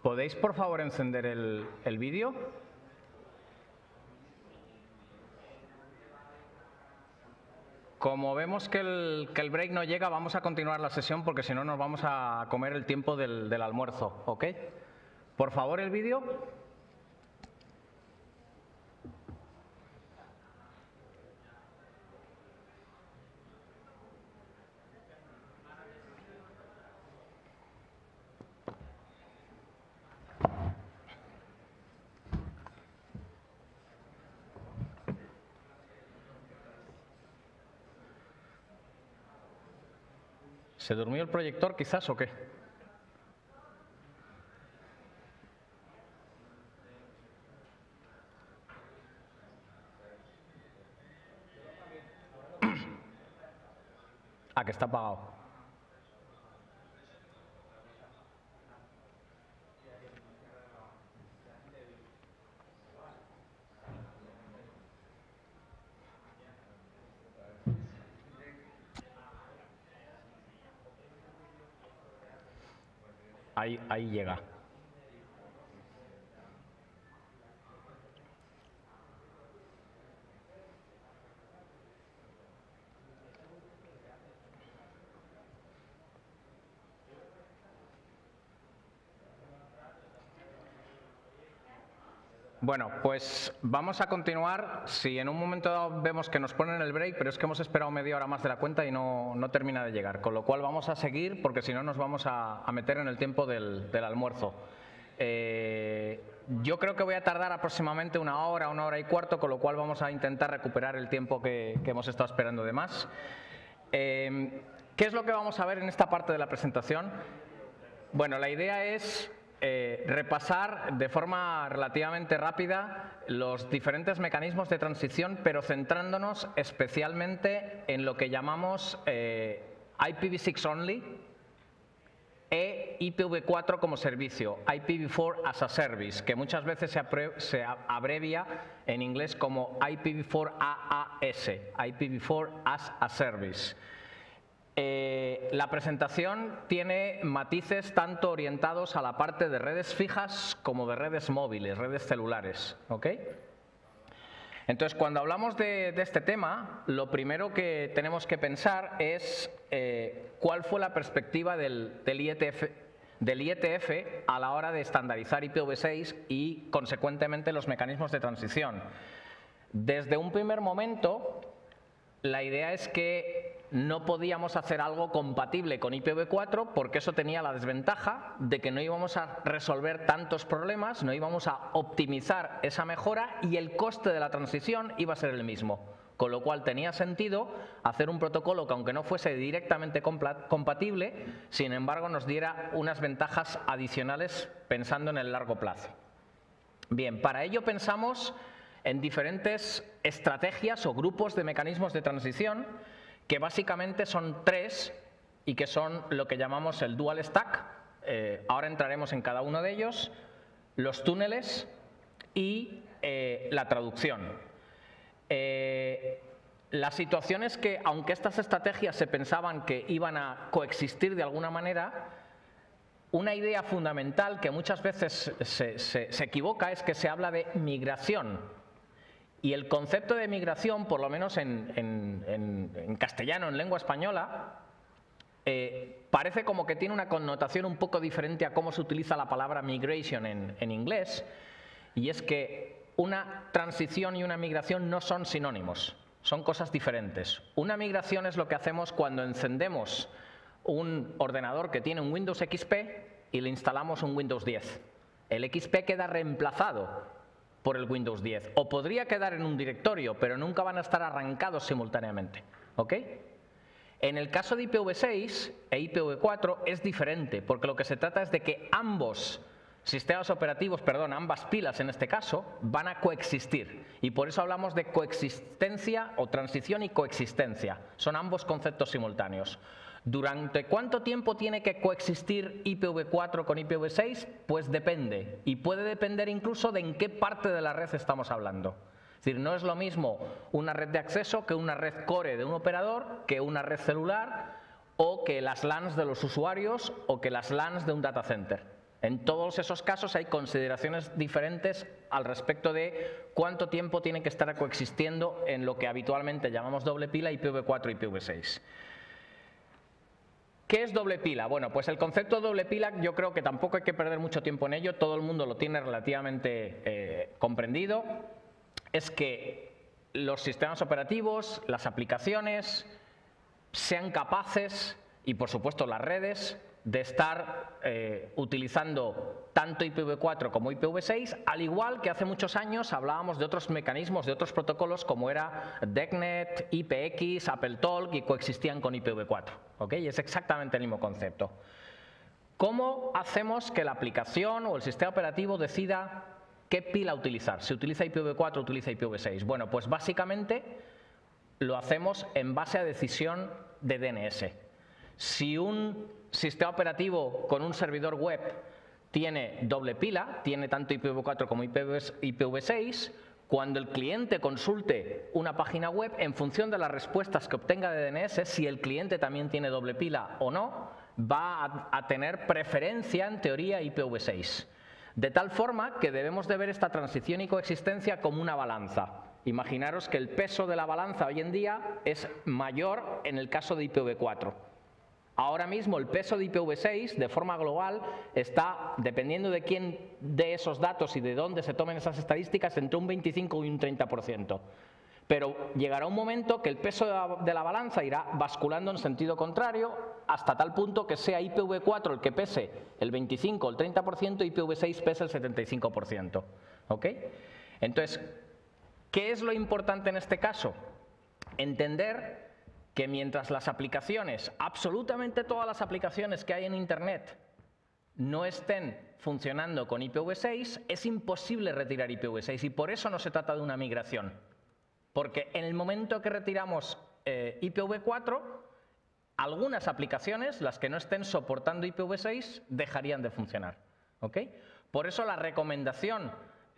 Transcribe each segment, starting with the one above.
¿Podéis, por favor, encender el vídeo? Como vemos que el break no llega, vamos a continuar la sesión porque si no nos vamos a comer el tiempo del almuerzo, ¿ok? Por favor, el vídeo. ¿Se durmió el proyector quizás o qué? Ah, que está apagado. Ahí llega. Bueno, pues vamos a continuar. Si en un momento dado vemos que nos ponen el break, pero es que hemos esperado media hora más de la cuenta y no termina de llegar. Con lo cual vamos a seguir porque si no nos vamos a meter en el tiempo del almuerzo. Yo creo que voy a tardar aproximadamente una hora y cuarto, con lo cual vamos a intentar recuperar el tiempo que hemos estado esperando de más. ¿Qué es lo que vamos a ver en esta parte de la presentación? Bueno, la idea es repasar de forma relativamente rápida los diferentes mecanismos de transición, pero centrándonos especialmente en lo que llamamos IPv6 only e IPv4 como servicio, IPv4 as a service, que muchas veces se abrevia en inglés como IPv4 AAS, IPv4 as a service. La presentación tiene matices tanto orientados a la parte de redes fijas como de redes móviles, redes celulares, ¿ok? Entonces, cuando hablamos de este tema, lo primero que tenemos que pensar es cuál fue la perspectiva del IETF a la hora de estandarizar IPv6 y, consecuentemente, los mecanismos de transición. Desde un primer momento, la idea es que no podíamos hacer algo compatible con IPv4 porque eso tenía la desventaja de que no íbamos a resolver tantos problemas, no íbamos a optimizar esa mejora y el coste de la transición iba a ser el mismo. Con lo cual tenía sentido hacer un protocolo que, aunque no fuese directamente compatible, sin embargo nos diera unas ventajas adicionales pensando en el largo plazo. Bien, para ello pensamos en diferentes estrategias o grupos de mecanismos de transición que básicamente son tres y que son lo que llamamos el dual stack. Ahora entraremos en cada uno de ellos, los túneles y la traducción. La situación es que, aunque estas estrategias se pensaban que iban a coexistir de alguna manera, una idea fundamental que muchas veces se equivoca es que se habla de migración. Y el concepto de migración, por lo menos en castellano, en lengua española, parece como que tiene una connotación un poco diferente a cómo se utiliza la palabra migration en inglés, y es que una transición y una migración no son sinónimos, son cosas diferentes. Una migración es lo que hacemos cuando encendemos un ordenador que tiene un Windows XP y le instalamos un Windows 10. El XP queda reemplazado por el Windows 10. O podría quedar en un directorio, pero nunca van a estar arrancados simultáneamente, ¿ok? En el caso de IPv6 e IPv4 es diferente, porque lo que se trata es de que ambos sistemas operativos, perdón, ambas pilas en este caso, van a coexistir. Y por eso hablamos de coexistencia o transición y coexistencia. Son ambos conceptos simultáneos. ¿Durante cuánto tiempo tiene que coexistir IPv4 con IPv6? Pues depende, y puede depender incluso de en qué parte de la red estamos hablando. Es decir, no es lo mismo una red de acceso que una red core de un operador, que una red celular, o que las LANs de los usuarios, o que las LANs de un data center. En todos esos casos hay consideraciones diferentes al respecto de cuánto tiempo tienen que estar coexistiendo en lo que habitualmente llamamos doble pila, IPv4 y IPv6. ¿Qué es doble pila? Bueno, pues el concepto de doble pila yo creo que tampoco hay que perder mucho tiempo en ello, todo el mundo lo tiene relativamente comprendido. Es que los sistemas operativos, las aplicaciones, sean capaces, y por supuesto las redes, de estar utilizando tanto IPv4 como IPv6, al igual que hace muchos años hablábamos de otros mecanismos, de otros protocolos como era DECnet, IPX, AppleTalk y coexistían con IPv4. ¿Okay? Es exactamente el mismo concepto. ¿Cómo hacemos que la aplicación o el sistema operativo decida qué pila utilizar? Si utiliza IPv4 o utiliza IPv6. Bueno, pues básicamente lo hacemos en base a decisión de DNS. Si un sistema operativo con un servidor web tiene doble pila, tiene tanto IPv4 como IPv6, cuando el cliente consulte una página web, en función de las respuestas que obtenga de DNS, si el cliente también tiene doble pila o no, va a tener preferencia, en teoría, IPv6. De tal forma que debemos de ver esta transición y coexistencia como una balanza. Imaginaros que el peso de la balanza hoy en día es mayor en el caso de IPv4. Ahora mismo el peso de IPv6 de forma global está, dependiendo de quién dé esos datos y de dónde se tomen esas estadísticas, entre un 25 y un 30%. Pero llegará un momento que el peso de la balanza irá basculando en sentido contrario hasta tal punto que sea IPv4 el que pese el 25 o el 30% y IPv6 pese el 75%. ¿Ok? Entonces, ¿qué es lo importante en este caso? Entender que mientras las aplicaciones, absolutamente todas las aplicaciones que hay en Internet, no estén funcionando con IPv6, es imposible retirar IPv6 y por eso no se trata de una migración. Porque en el momento que retiramos IPv4, algunas aplicaciones, las que no estén soportando IPv6, dejarían de funcionar. ¿Ok? Por eso la recomendación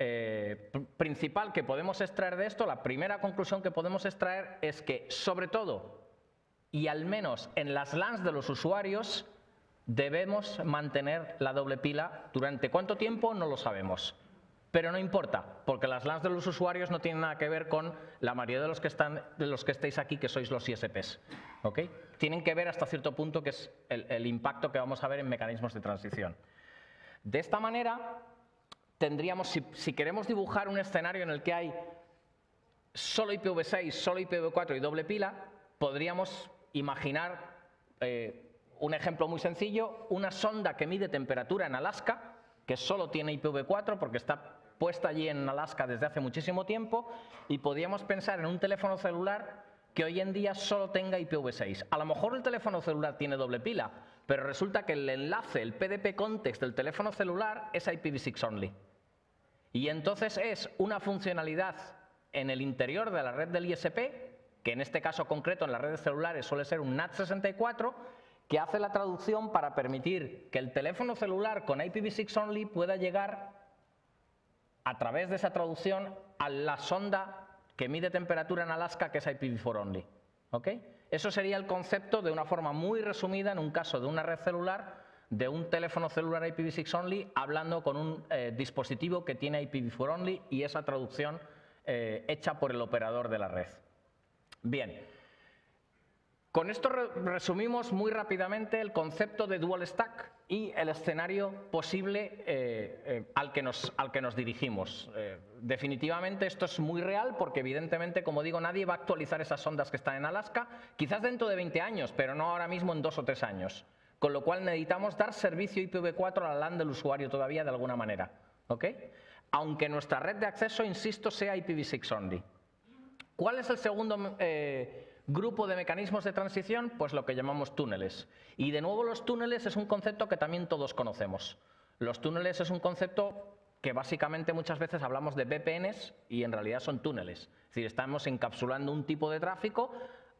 principal que podemos extraer de esto, la primera conclusión que podemos extraer es que, sobre todo, y al menos en las LANs de los usuarios, debemos mantener la doble pila. ¿Durante cuánto tiempo? No lo sabemos. Pero no importa, porque las LANs de los usuarios no tienen nada que ver con la mayoría de los que estáis aquí, que sois los ISPs. ¿Okay? Tienen que ver hasta cierto punto, que es el impacto que vamos a ver en mecanismos de transición. De esta manera, tendríamos, si queremos dibujar un escenario en el que hay solo IPv6, solo IPv4 y doble pila, podríamos imaginar un ejemplo muy sencillo, una sonda que mide temperatura en Alaska, que solo tiene IPv4 porque está puesta allí en Alaska desde hace muchísimo tiempo, y podríamos pensar en un teléfono celular que hoy en día solo tenga IPv6. A lo mejor el teléfono celular tiene doble pila, pero resulta que el enlace, el PDP context del teléfono celular es IPv6 only. Y entonces es una funcionalidad en el interior de la red del ISP, que en este caso concreto en las redes celulares suele ser un NAT64, que hace la traducción para permitir que el teléfono celular con IPv6 only pueda llegar a través de esa traducción a la sonda que mide temperatura en Alaska, que es IPv4 only. ¿Ok? Eso sería el concepto de una forma muy resumida en un caso de una red celular, de un teléfono celular IPv6 only, hablando con un dispositivo que tiene IPv4 only y esa traducción hecha por el operador de la red. Bien, con esto resumimos muy rápidamente el concepto de dual stack y el escenario posible al que nos dirigimos. Definitivamente esto es muy real porque evidentemente, como digo, nadie va a actualizar esas sondas que están en Alaska, quizás dentro de 20 años, pero no ahora mismo en 2 o 3 años. Con lo cual necesitamos dar servicio IPv4 a la LAN del usuario todavía de alguna manera. ¿Ok? Aunque nuestra red de acceso, insisto, sea IPv6 only. ¿Cuál es el segundo grupo de mecanismos de transición? Pues lo que llamamos túneles. Y de nuevo los túneles es un concepto que también todos conocemos. Los túneles es un concepto que básicamente muchas veces hablamos de VPNs y en realidad son túneles. Es decir, estamos encapsulando un tipo de tráfico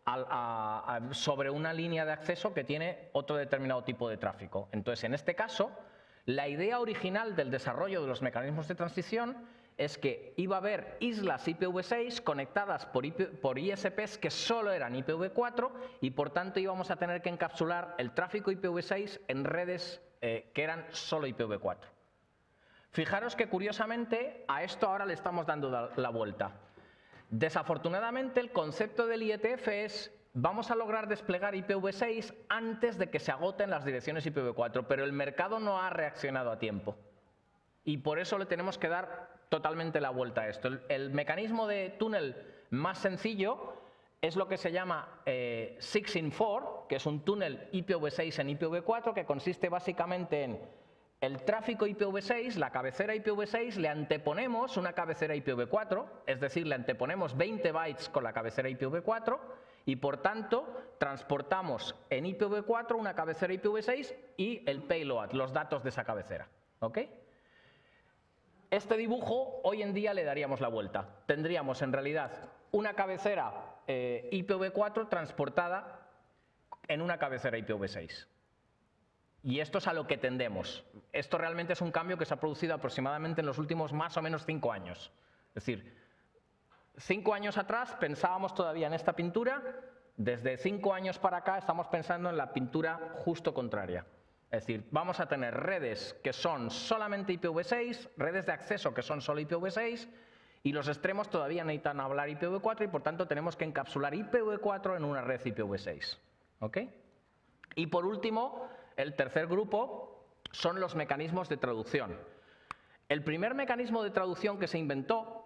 sobre una línea de acceso que tiene otro determinado tipo de tráfico. Entonces, en este caso, la idea original del desarrollo de los mecanismos de transición es que iba a haber islas IPv6 conectadas por ISPs que solo eran IPv4 y por tanto íbamos a tener que encapsular el tráfico IPv6 en redes que eran solo IPv4. Fijaros que curiosamente a esto ahora le estamos dando la vuelta. Desafortunadamente el concepto del IETF es vamos a lograr desplegar IPv6 antes de que se agoten las direcciones IPv4, pero el mercado no ha reaccionado a tiempo. Y por eso le tenemos que dar totalmente la vuelta a esto. El mecanismo de túnel más sencillo es lo que se llama 6 in 4, que es un túnel IPv6 en IPv4, que consiste básicamente en el tráfico IPv6, la cabecera IPv6, le anteponemos una cabecera IPv4, es decir, le anteponemos 20 bytes con la cabecera IPv4 y por tanto transportamos en IPv4 una cabecera IPv6 y el payload, los datos de esa cabecera. ¿Ok? Este dibujo hoy en día le daríamos la vuelta. Tendríamos en realidad una cabecera IPv4 transportada en una cabecera IPv6. Y esto es a lo que tendemos. Esto realmente es un cambio que se ha producido aproximadamente en los últimos más o menos 5 años. Es decir, 5 años atrás pensábamos todavía en esta pintura, desde 5 años para acá estamos pensando en la pintura justo contraria. Es decir, vamos a tener redes que son solamente IPv6, redes de acceso que son solo IPv6, y los extremos todavía necesitan hablar IPv4 y por tanto tenemos que encapsular IPv4 en una red IPv6. ¿Ok? Y por último, el tercer grupo son los mecanismos de traducción. El primer mecanismo de traducción que se inventó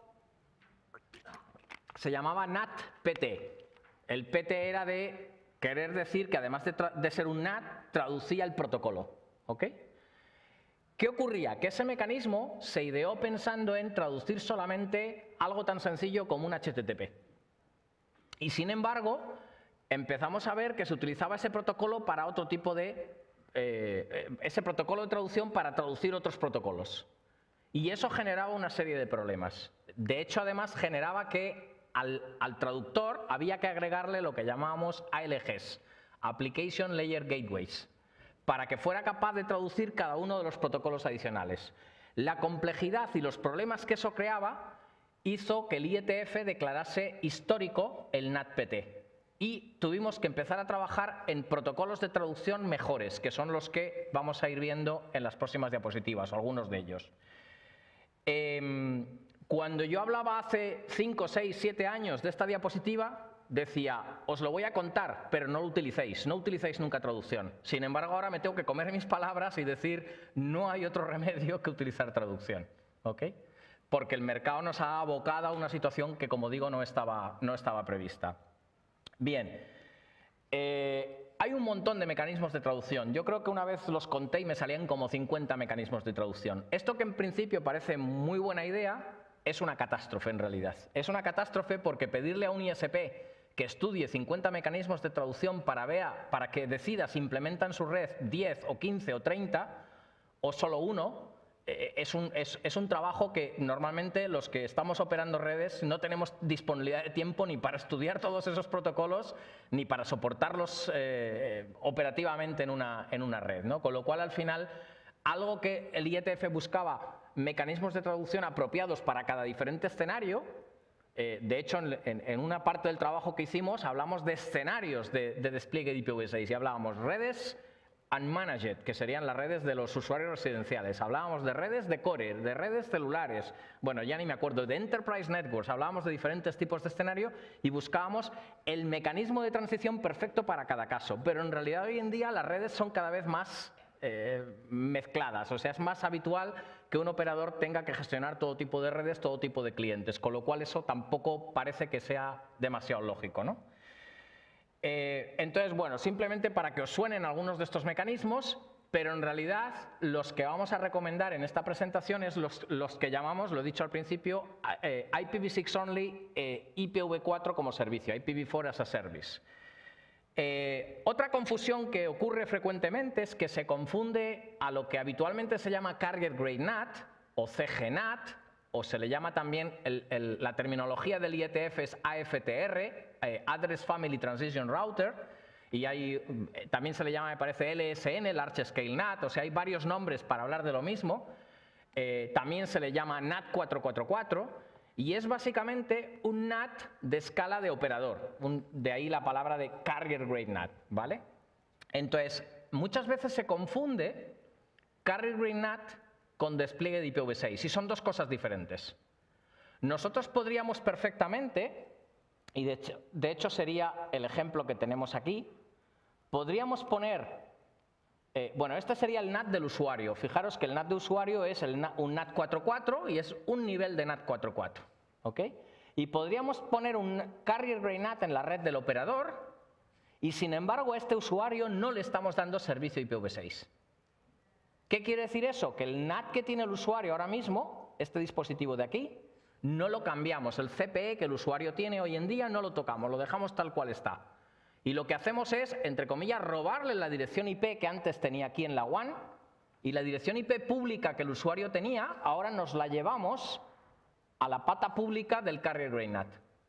se llamaba NAT-PT. El PT era de querer decir que además de ser un NAT, traducía el protocolo. ¿Ok? ¿Qué ocurría? Que ese mecanismo se ideó pensando en traducir solamente algo tan sencillo como un HTTP. Y sin embargo, empezamos a ver que se utilizaba ese protocolo para otro tipo de ese protocolo de traducción para traducir otros protocolos. Y eso generaba una serie de problemas. De hecho, además, generaba que al traductor había que agregarle lo que llamábamos ALGs, Application Layer Gateways, para que fuera capaz de traducir cada uno de los protocolos adicionales. La complejidad y los problemas que eso creaba hizo que el IETF declarase histórico el NAT-PT. Y tuvimos que empezar a trabajar en protocolos de traducción mejores, que son los que vamos a ir viendo en las próximas diapositivas, o algunos de ellos. Cuando yo hablaba hace 5, 6, 7 años de esta diapositiva, decía, os lo voy a contar, pero no lo utilicéis, no utilicéis nunca traducción. Sin embargo, ahora me tengo que comer mis palabras y decir, no hay otro remedio que utilizar traducción. ¿Ok? Porque el mercado nos ha abocado a una situación que, como digo, no estaba prevista. Bien, hay un montón de mecanismos de traducción. Yo creo que una vez los conté y me salían como 50 mecanismos de traducción. Esto que en principio parece muy buena idea es una catástrofe en realidad. Es una catástrofe porque pedirle a un ISP que estudie 50 mecanismos de traducción para que decida si implementa en su red 10 o 15 o 30 o solo uno, es un trabajo que normalmente los que estamos operando redes no tenemos disponibilidad de tiempo ni para estudiar todos esos protocolos ni para soportarlos operativamente en una red, ¿no? Con lo cual, al final, algo que el IETF buscaba, mecanismos de traducción apropiados para cada diferente escenario. De hecho, en una parte del trabajo que hicimos hablamos de escenarios de despliegue de IPv6 y hablábamos redes unmanaged, que serían las redes de los usuarios residenciales. Hablábamos de redes de core, de redes celulares, bueno, ya ni me acuerdo, de enterprise networks. Hablábamos de diferentes tipos de escenario y buscábamos el mecanismo de transición perfecto para cada caso. Pero en realidad hoy en día las redes son cada vez más mezcladas, o sea, es más habitual que un operador tenga que gestionar todo tipo de redes, todo tipo de clientes, con lo cual eso tampoco parece que sea demasiado lógico, ¿no? Entonces, bueno, simplemente para que os suenen algunos de estos mecanismos, pero en realidad los que vamos a recomendar en esta presentación es los que llamamos, lo he dicho al principio, IPv6 only, IPv4 como servicio, IPv4 as a service. Otra confusión que ocurre frecuentemente es que se confunde a lo que habitualmente se llama Carrier Grade NAT o CGNAT, o se le llama también, la terminología del IETF es AFTR, Address Family Transition Router, y también se le llama, me parece, LSN, Large Scale NAT, o sea, hay varios nombres para hablar de lo mismo. También se le llama NAT 444, y es básicamente un NAT de escala de operador, de ahí la palabra de Carrier Grade NAT, ¿vale? Entonces, muchas veces se confunde Carrier Green NAT con despliegue de IPv6 y son dos cosas diferentes. Nosotros podríamos perfectamente, y de hecho sería el ejemplo que tenemos aquí, podríamos poner, bueno, este sería el NAT del usuario. Fijaros que el NAT de usuario es un NAT 4.4 y es un nivel de NAT 4.4. ¿Ok? Y podríamos poner un Carrier Green NAT en la red del operador y sin embargo a este usuario no le estamos dando servicio IPv6. ¿Qué quiere decir eso? Que el NAT que tiene el usuario ahora mismo, este dispositivo de aquí, no lo cambiamos. El CPE que el usuario tiene hoy en día no lo tocamos, lo dejamos tal cual está. Y lo que hacemos es, entre comillas, robarle la dirección IP que antes tenía aquí en la WAN y la dirección IP pública que el usuario tenía, ahora nos la llevamos a la pata pública del Carrier Green NAT.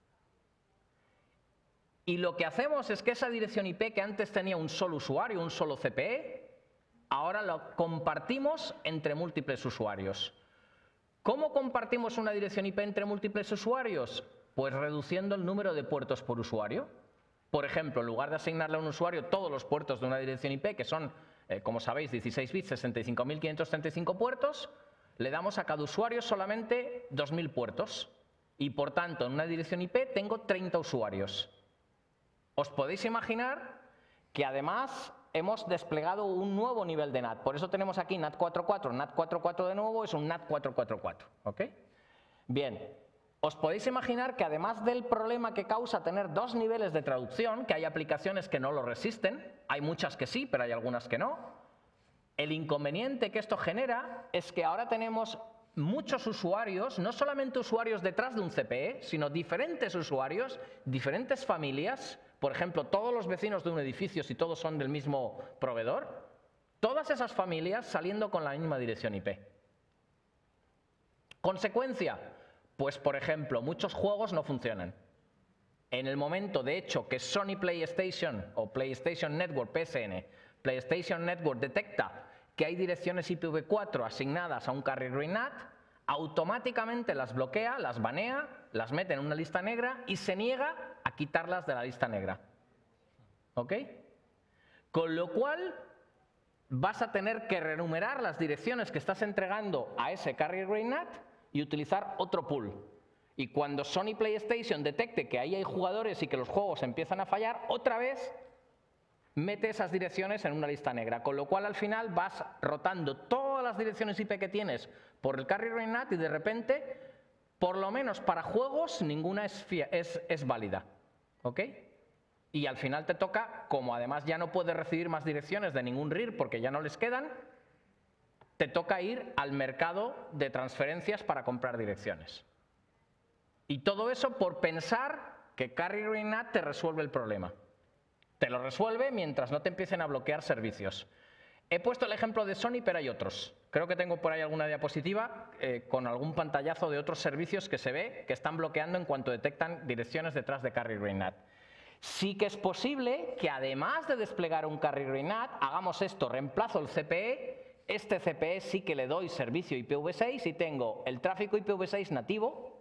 Y lo que hacemos es que esa dirección IP que antes tenía un solo usuario, un solo CPE, ahora lo compartimos entre múltiples usuarios. ¿Cómo compartimos una dirección IP entre múltiples usuarios? Pues reduciendo el número de puertos por usuario. Por ejemplo, en lugar de asignarle a un usuario todos los puertos de una dirección IP, que son, como sabéis, 16 bits, 65.535 puertos, le damos a cada usuario solamente 2.000 puertos. Y por tanto, en una dirección IP tengo 30 usuarios. Os podéis imaginar que además hemos desplegado un nuevo nivel de NAT. Por eso tenemos aquí NAT 4.4, NAT 4.4 de nuevo es un NAT 4.4.4. ¿Ok? Bien, os podéis imaginar que además del problema que causa tener dos niveles de traducción, que hay aplicaciones que no lo resisten, hay muchas que sí, pero hay algunas que no, el inconveniente que esto genera es que ahora tenemos muchos usuarios, no solamente usuarios detrás de un CPE, sino diferentes usuarios, diferentes familias. Por ejemplo, todos los vecinos de un edificio, si todos son del mismo proveedor, todas esas familias saliendo con la misma dirección IP. ¿Consecuencia? Pues, por ejemplo, muchos juegos no funcionan. En el momento, de hecho, que Sony PlayStation o PlayStation Network, PSN, PlayStation Network detecta que hay direcciones IPv4 asignadas a un Carrier Green NAT, automáticamente las bloquea, las banea, las mete en una lista negra y se niega a quitarlas de la lista negra. ¿Ok? Con lo cual vas a tener que renumerar las direcciones que estás entregando a ese Carrier Green NAT y utilizar otro pool. Y cuando Sony PlayStation detecte que ahí hay jugadores y que los juegos empiezan a fallar, otra vez mete esas direcciones en una lista negra, con lo cual al final vas rotando todas las direcciones IP que tienes por el Carrier Green NAT y de repente, por lo menos para juegos, ninguna es válida. ¿Ok? Y al final te toca, como además ya no puedes recibir más direcciones de ningún RIR porque ya no les quedan, te toca ir al mercado de transferencias para comprar direcciones. Y todo eso por pensar que Carrier Green NAT te resuelve el problema. Te lo resuelve mientras no te empiecen a bloquear servicios. He puesto el ejemplo de Sony, pero hay otros. Creo que tengo por ahí alguna diapositiva con algún pantallazo de otros servicios que se ve que están bloqueando en cuanto detectan direcciones detrás de Carrier Green NAT. Sí que es posible que además de desplegar un Carrier Green NAT, hagamos esto, reemplazo el CPE, este CPE sí que le doy servicio IPv6 y tengo el tráfico IPv6 nativo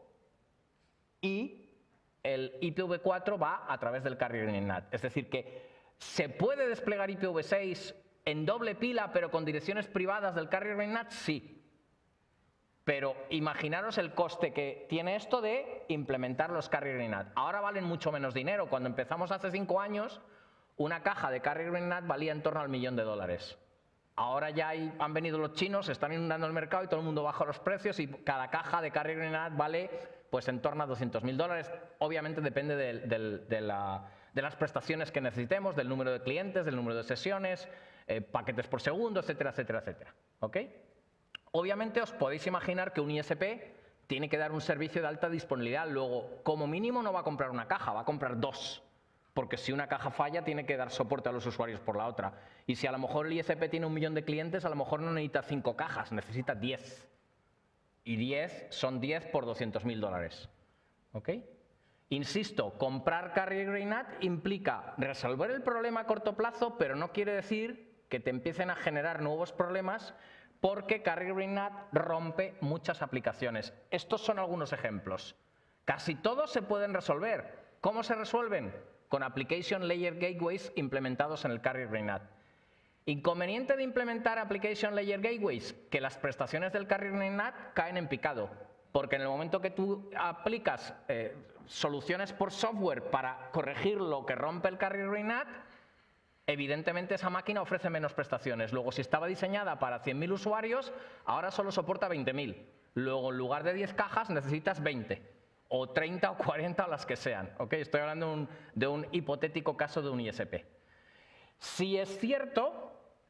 y el IPv4 va a través del Carrier Green NAT. Es decir, que se puede desplegar IPv6 en doble pila, pero con direcciones privadas del Carrier Green NAT, sí. Pero imaginaros el coste que tiene esto de implementar los Carrier Green NAT. Ahora valen mucho menos dinero. Cuando empezamos hace 5 años, una caja de Carrier Green NAT valía en torno al $1.000.000. Ahora ya han venido los chinos, están inundando el mercado y todo el mundo baja los precios y cada caja de Carrier Green NAT vale pues en torno a $200.000. Obviamente depende de las prestaciones que necesitemos, del número de clientes, del número de sesiones, paquetes por segundo, etcétera, etcétera, etcétera. ¿Ok? Obviamente os podéis imaginar que un ISP tiene que dar un servicio de alta disponibilidad. Luego, como mínimo no va a comprar una caja, va a comprar 2. Porque si una caja falla, tiene que dar soporte a los usuarios por la otra. Y si a lo mejor el ISP tiene 1 millón de clientes, a lo mejor no necesita 5 cajas, necesita 10. Y 10 son 10 por $200.000. ¿Ok? Insisto, comprar Carrier Green NAT implica resolver el problema a corto plazo, pero no quiere decir que te empiecen a generar nuevos problemas porque Carrier Green NAT rompe muchas aplicaciones. Estos son algunos ejemplos. Casi todos se pueden resolver. ¿Cómo se resuelven? Con Application Layer Gateways implementados en el Carrier Green NAT. Inconveniente de implementar Application Layer Gateways, que las prestaciones del Carry Rate NAT caen en picado, porque en el momento que tú aplicas soluciones por software para corregir lo que rompe el Carry Rate NAT, evidentemente esa máquina ofrece menos prestaciones. Luego, si estaba diseñada para 100.000 usuarios, ahora solo soporta 20.000. Luego, en lugar de 10 cajas, necesitas 20, o 30 o 40 o las que sean. ¿Okay? Estoy hablando de un hipotético caso de un ISP. Si es cierto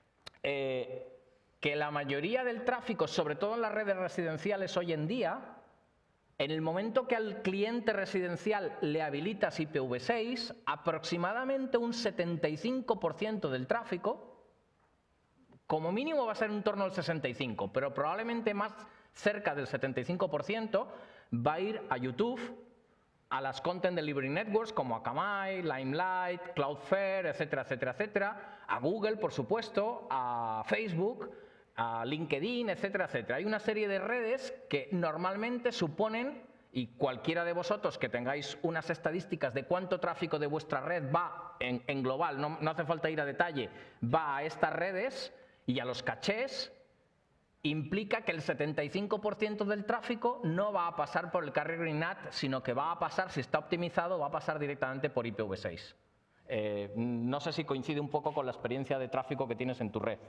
que la mayoría del tráfico, sobre todo en las redes residenciales hoy en día, en el momento que al cliente residencial le habilitas IPv6, aproximadamente un 75% del tráfico, como mínimo va a ser en torno al 65%, pero probablemente más cerca del 75% va a ir a YouTube, a las Content Delivery Networks como Akamai, Limelight, Cloudflare, etcétera, etcétera, etcétera, a Google, por supuesto, a Facebook, a LinkedIn, etcétera, etcétera. Hay una serie de redes que normalmente suponen, y cualquiera de vosotros que tengáis unas estadísticas de cuánto tráfico de vuestra red va en global, no hace falta ir a detalle, va a estas redes y a los cachés, implica que el 75% del tráfico no va a pasar por el Carry Rate NAT, sino que va a pasar, si está optimizado, va a pasar directamente por IPv6. No sé si coincide un poco con la experiencia de tráfico que tienes en tu red.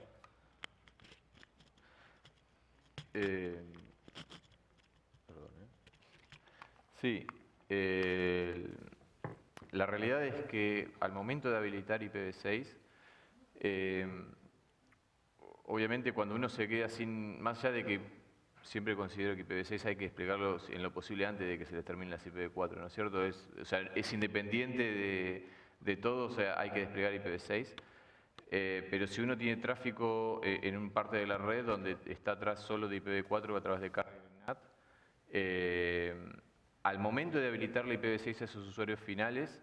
Sí. La realidad es que al momento de habilitar IPv6, obviamente cuando uno se queda sin, más allá de que siempre considero que IPv6 hay que desplegarlo en lo posible antes de que se les termine las IPv4, ¿no es cierto? Es independiente de todo, o sea, hay que desplegar IPv6. Pero si uno tiene tráfico en un parte de la red donde está atrás solo de IPv4 a través de Carry Rate NAT, al momento de habilitar la IPv6 a esos usuarios finales,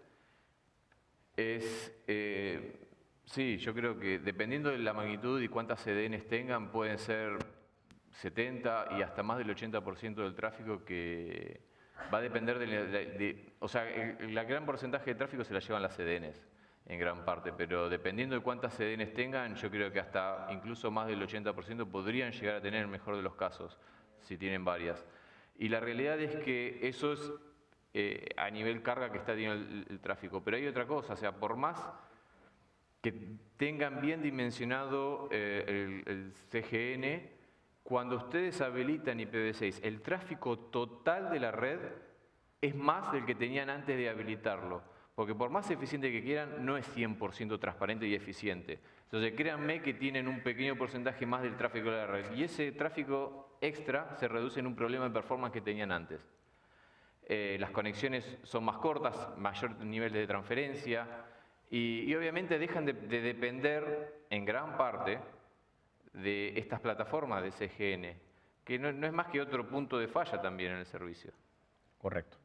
sí, yo creo que dependiendo de la magnitud y cuántas CDNs tengan, pueden ser 70 y hasta más del 80% del tráfico, que va a depender o sea, el gran porcentaje de tráfico se la llevan las CDNs en gran parte, pero dependiendo de cuántas CDNs tengan, yo creo que hasta incluso más del 80% podrían llegar a tener el mejor de los casos, si tienen varias. Y la realidad es que eso es a nivel carga que está teniendo el tráfico, pero hay otra cosa, o sea, por más que tengan bien dimensionado el CGN, cuando ustedes habilitan IPv6, el tráfico total de la red es más del que tenían antes de habilitarlo. Porque por más eficiente que quieran, no es 100% transparente y eficiente. Entonces, créanme que tienen un pequeño porcentaje más del tráfico de la red. Y ese tráfico extra se reduce en un problema de performance que tenían antes. Las conexiones son más cortas, mayor nivel de transferencia. Y obviamente dejan de depender en gran parte de estas plataformas de CGN, que no es más que otro punto de falla también en el servicio. Correcto.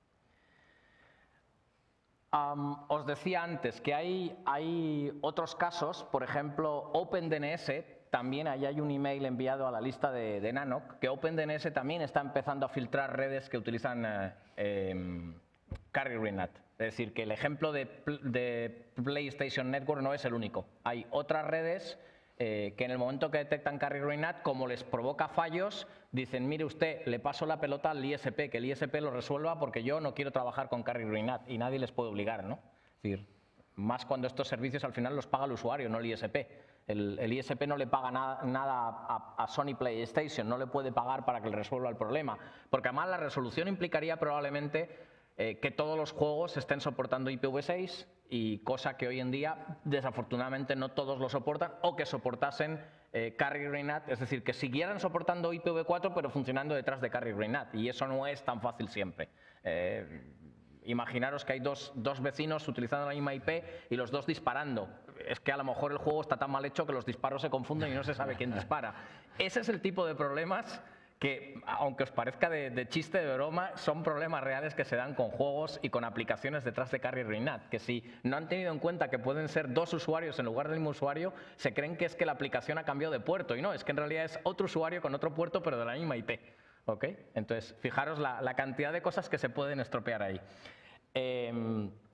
Os decía antes que hay otros casos, por ejemplo, OpenDNS, también ahí hay un email enviado a la lista de Nanoc, que OpenDNS también está empezando a filtrar redes que utilizan Carry Rate NAT. Es decir, que el ejemplo de PlayStation Network no es el único. Hay otras redes que en el momento que detectan Carry Rate NAT, como les provoca fallos, dicen, mire usted, le paso la pelota al ISP, que el ISP lo resuelva porque yo no quiero trabajar con Carry Rate NAT y nadie les puede obligar, ¿no? Es decir, más cuando estos servicios al final los paga el usuario, no el ISP. El ISP no le paga nada a Sony PlayStation, no le puede pagar para que le resuelva el problema, porque además la resolución implicaría probablemente que todos los juegos estén soportando IPv6, y cosa que hoy en día desafortunadamente no todos lo soportan, o que soportasen Carry Rate NAT, es decir, que siguieran soportando IPv4 pero funcionando detrás de Carry Rate NAT, y eso no es tan fácil siempre. Imaginaros que hay dos vecinos utilizando la misma IP y los dos disparando. Es que a lo mejor el juego está tan mal hecho que los disparos se confunden y no se sabe quién dispara. Ese es el tipo de problemas que, aunque os parezca de chiste, de broma, son problemas reales que se dan con juegos y con aplicaciones detrás de Carry Rate NAT, que si no han tenido en cuenta que pueden ser dos usuarios en lugar del mismo usuario, se creen que es que la aplicación ha cambiado de puerto, y no, es que en realidad es otro usuario con otro puerto pero de la misma IP. ¿Okay? Entonces, fijaros la cantidad de cosas que se pueden estropear ahí.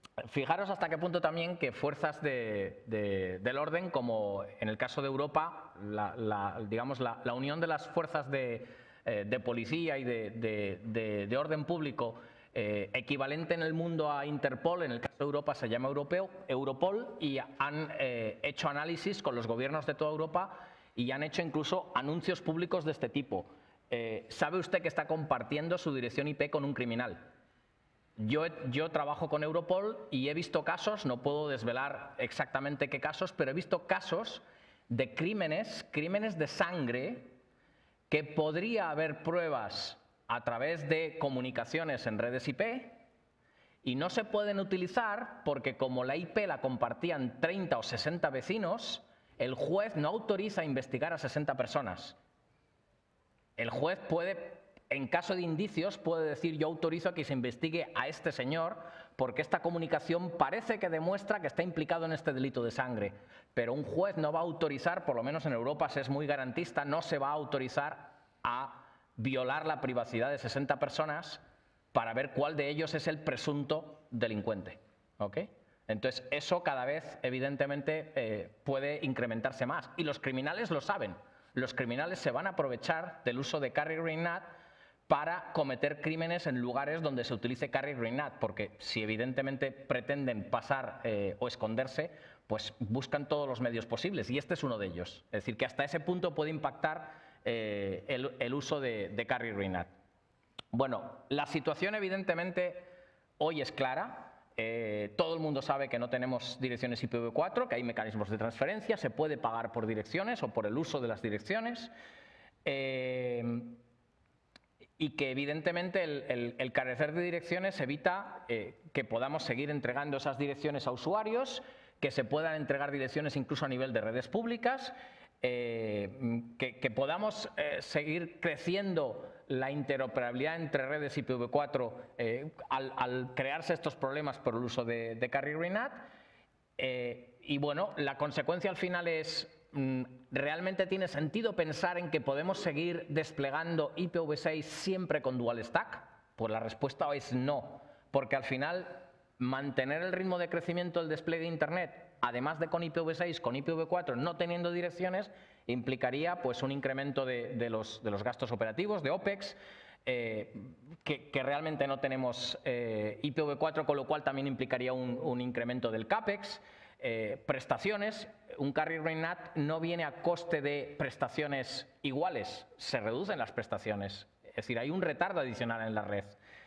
Fijaros hasta qué punto también que fuerzas del orden, como en el caso de Europa, digamos la unión de las fuerzas de policía y de orden público, equivalente en el mundo a Interpol, en el caso de Europa se llama Europol, y han hecho análisis con los gobiernos de toda Europa y han hecho incluso anuncios públicos de este tipo. ¿Sabe usted que está compartiendo su dirección IP con un criminal? Yo trabajo con Europol y he visto casos, no puedo desvelar exactamente qué casos, pero he visto casos de crímenes de sangre, que podría haber pruebas a través de comunicaciones en redes IP y no se pueden utilizar porque, como la IP la compartían 30 o 60 vecinos, el juez no autoriza investigar a 60 personas. El juez puede, en caso de indicios, puede decir: yo autorizo a que se investigue a este señor porque esta comunicación parece que demuestra que está implicado en este delito de sangre. Pero un juez no va a autorizar, por lo menos en Europa se es muy garantista, no se va a autorizar a violar la privacidad de 60 personas para ver cuál de ellos es el presunto delincuente. ¿Ok? Entonces, eso cada vez, evidentemente, puede incrementarse más. Y los criminales lo saben. Los criminales se van a aprovechar del uso de Carry Green NAT para cometer crímenes en lugares donde se utilice Carry Green NAT, porque si evidentemente pretenden pasar o esconderse, pues buscan todos los medios posibles, y este es uno de ellos. Es decir, que hasta ese punto puede impactar el uso de Carry Green NAT. Bueno, la situación evidentemente hoy es clara. Todo el mundo sabe que no tenemos direcciones IPv4, que hay mecanismos de transferencia, se puede pagar por direcciones o por el uso de las direcciones, y que evidentemente el carecer de direcciones evita que podamos seguir entregando esas direcciones a usuarios, que se puedan entregar direcciones incluso a nivel de redes públicas, que podamos seguir creciendo la interoperabilidad entre redes IPv4 al crearse estos problemas por el uso de Carry Green NAT. Y bueno, la consecuencia al final es: ¿realmente tiene sentido pensar en que podemos seguir desplegando IPv6 siempre con Dual Stack? Pues la respuesta es no, porque al final mantener el ritmo de crecimiento del despliegue de Internet, además de con IPv6, con IPv4 no teniendo direcciones, implicaría pues un incremento de los gastos operativos, de OPEX, que realmente no tenemos IPv4, con lo cual también implicaría un incremento del CAPEX. Prestaciones, un Carry Green NAT no viene a coste de prestaciones iguales, se reducen las prestaciones, es decir, hay un retardo adicional en la red.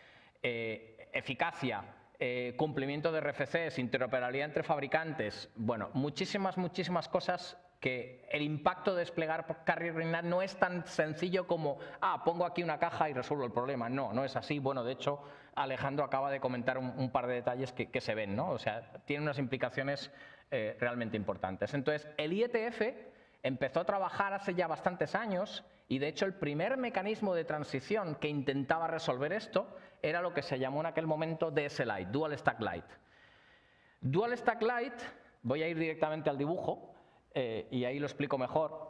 Eficacia, cumplimiento de RFCs, interoperabilidad entre fabricantes, bueno, muchísimas cosas que el impacto de desplegar Carry Green NAT no es tan sencillo como pongo aquí una caja y resuelvo el problema. No, no es así. Bueno, de hecho, Alejandro acaba de comentar un par de detalles que se ven, ¿no? O sea, tiene unas implicaciones realmente importantes. Entonces, el IETF empezó a trabajar hace ya bastantes años y, de hecho, el primer mecanismo de transición que intentaba resolver esto era lo que se llamó en aquel momento DS Lite, Dual Stack Lite. Dual Stack Lite, voy a ir directamente al dibujo, y ahí lo explico mejor.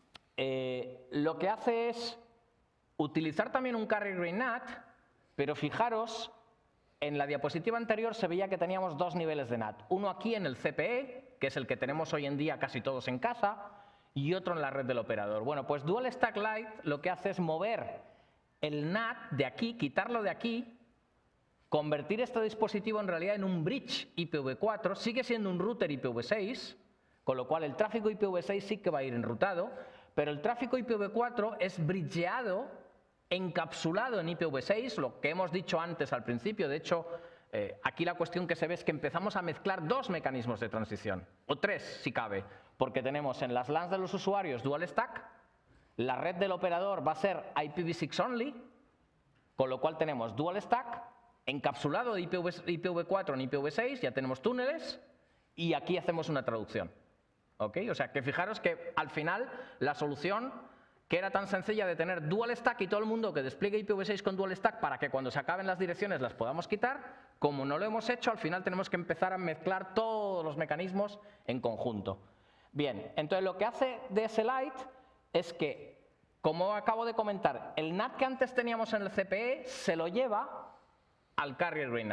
Lo que hace es utilizar también un Carry Green NAT, pero fijaros, en la diapositiva anterior se veía que teníamos dos niveles de NAT. Uno aquí en el CPE, que es el que tenemos hoy en día casi todos en casa, y otro en la red del operador. Bueno, pues Dual Stack Lite lo que hace es mover el NAT de aquí, quitarlo de aquí, convertir este dispositivo en realidad en un bridge IPv4, sigue siendo un router IPv6, con lo cual el tráfico IPv6 sí que va a ir enrutado, pero el tráfico IPv4 es bridgeado, encapsulado en IPv6, lo que hemos dicho antes al principio. De hecho, aquí la cuestión que se ve es que empezamos a mezclar dos mecanismos de transición, o tres si cabe, porque tenemos en las LANs de los usuarios Dual Stack, la red del operador va a ser IPv6 only, con lo cual tenemos Dual Stack, encapsulado de IPv4 en IPv6, ya tenemos túneles, y aquí hacemos una traducción. ¿Okay? O sea, que fijaros que al final la solución, que era tan sencilla de tener Dual Stack y todo el mundo que despliegue IPv6 con Dual Stack para que cuando se acaben las direcciones las podamos quitar, como no lo hemos hecho, al final tenemos que empezar a mezclar todos los mecanismos en conjunto. Bien, entonces lo que hace DS Lite es que, como acabo de comentar, el NAT que antes teníamos en el CPE se lo lleva al Carry Green NAT.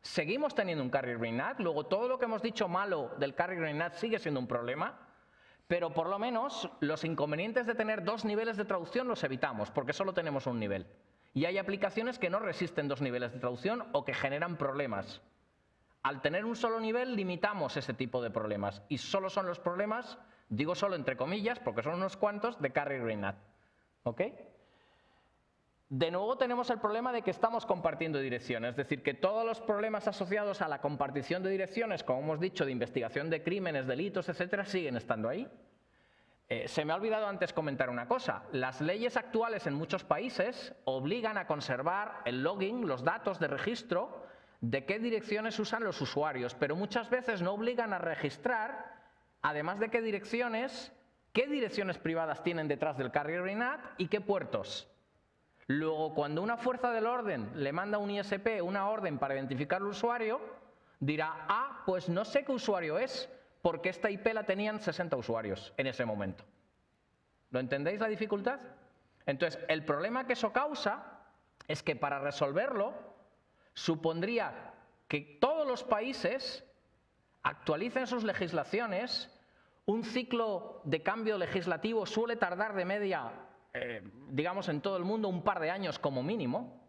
seguimos teniendo un carry green NAT, luego todo lo que hemos dicho malo del carry green NAT sigue siendo un problema, pero por lo menos los inconvenientes de tener dos niveles de traducción los evitamos, porque solo tenemos un nivel. Y hay aplicaciones que no resisten dos niveles de traducción o que generan problemas. Al tener un solo nivel limitamos ese tipo de problemas y solo son los problemas, digo solo entre comillas porque son unos cuantos, de carry green NAT. ¿Ok? De nuevo tenemos el problema de que estamos compartiendo direcciones, es decir, que todos los problemas asociados a la compartición de direcciones, como hemos dicho, de investigación de crímenes, delitos, etcétera, siguen estando ahí. Se me ha olvidado antes comentar una cosa. Las leyes actuales en muchos países obligan a conservar el logging, los datos de registro, de qué direcciones usan los usuarios, pero muchas veces no obligan a registrar, además de qué direcciones privadas tienen detrás del carrier green NAT y qué puertos. Luego, cuando una fuerza del orden le manda a un ISP una orden para identificar al usuario, dirá, ah, pues no sé qué usuario es, porque esta IP la tenían 60 usuarios en ese momento. ¿Lo entendéis la dificultad? Entonces, el problema que eso causa es que para resolverlo supondría que todos los países actualicen sus legislaciones. Un ciclo de cambio legislativo suele tardar de media, digamos en todo el mundo, un par de años como mínimo.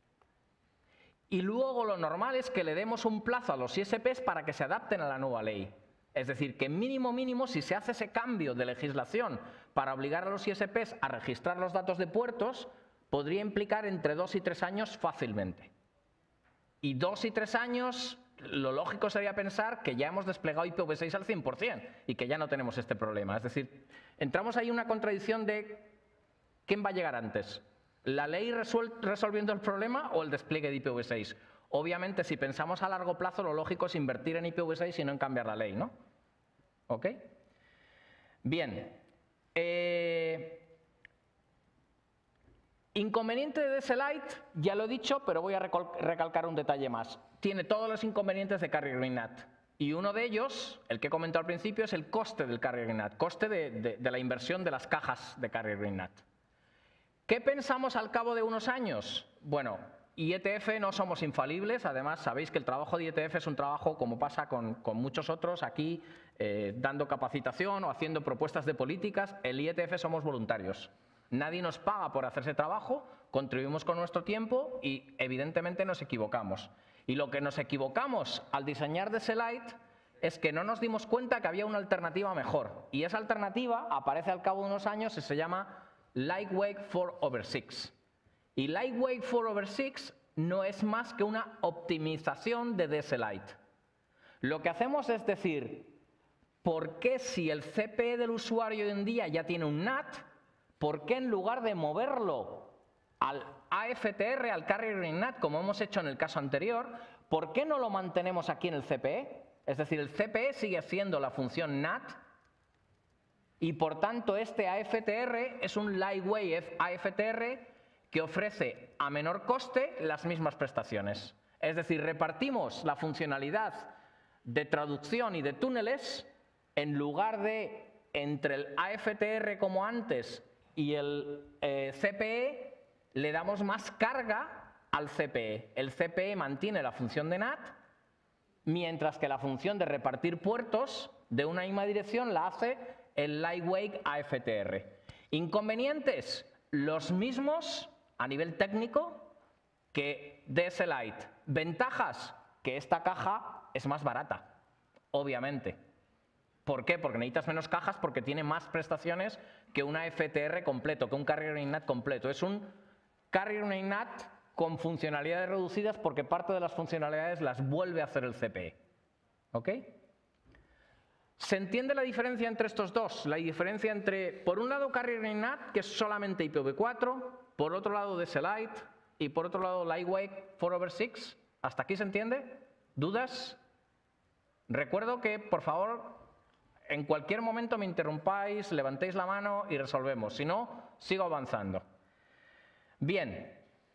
Y luego lo normal es que le demos un plazo a los ISPs para que se adapten a la nueva ley. Es decir, que mínimo, si se hace ese cambio de legislación para obligar a los ISPs a registrar los datos de puertos, podría implicar entre 2 y 3 años fácilmente. Y 2 y 3 años, lo lógico sería pensar que ya hemos desplegado IPv6 al 100% y que ya no tenemos este problema. Es decir, entramos ahí en una contradicción de ¿quién va a llegar antes? ¿La ley resolviendo el problema o el despliegue de IPv6? Obviamente, si pensamos a largo plazo, lo lógico es invertir en IPv6 y no en cambiar la ley, ¿no? ¿Ok? Bien. Inconveniente de DSLite, ya lo he dicho, pero voy a recalcar un detalle más. Tiene todos los inconvenientes de carrier green NAT. Y uno de ellos, el que he comentado al principio, es el coste del carrier green NAT, coste de la inversión de las cajas de carrier green NAT. ¿Qué pensamos al cabo de unos años? Bueno, IETF no somos infalibles, además sabéis que el trabajo de IETF es un trabajo, como pasa con muchos otros, aquí dando capacitación o haciendo propuestas de políticas. El IETF somos voluntarios. Nadie nos paga por hacer ese trabajo, contribuimos con nuestro tiempo y evidentemente nos equivocamos. Y lo que nos equivocamos al diseñar DSLite es que no nos dimos cuenta que había una alternativa mejor. Y esa alternativa aparece al cabo de unos años y se llama Lightweight 4/6. Y Lightweight 4/6 no es más que una optimización de DSLite. Lo que hacemos es decir, ¿por qué si el CPE del usuario hoy en día ya tiene un NAT, por qué en lugar de moverlo al AFTR, al Carrier Green NAT, como hemos hecho en el caso anterior, por qué no lo mantenemos aquí en el CPE? Es decir, el CPE sigue siendo la función NAT y por tanto este AFTR es un Lightweight AFTR que ofrece a menor coste las mismas prestaciones. Es decir, repartimos la funcionalidad de traducción y de túneles en lugar de entre el AFTR como antes y el CPE, le damos más carga al CPE. El CPE mantiene la función de NAT, mientras que la función de repartir puertos de una misma dirección la hace el Lightweight AFTR. Inconvenientes, los mismos a nivel técnico que DSLite. Ventajas, que esta caja es más barata, obviamente. ¿Por qué? Porque necesitas menos cajas porque tiene más prestaciones que un AFTR completo, que un Carrier Green NAT completo. Es un Carrier Green NAT con funcionalidades reducidas porque parte de las funcionalidades las vuelve a hacer el CPE. ¿Ok? ¿Se entiende la diferencia entre estos dos? La diferencia entre, por un lado, Carrier Green NAT, que es solamente IPv4, por otro lado, DSLite, y por otro lado, Lightweight 4/6. ¿Hasta aquí se entiende? ¿Dudas? Recuerdo que, por favor, en cualquier momento me interrumpáis, levantéis la mano y resolvemos. Si no, sigo avanzando. Bien.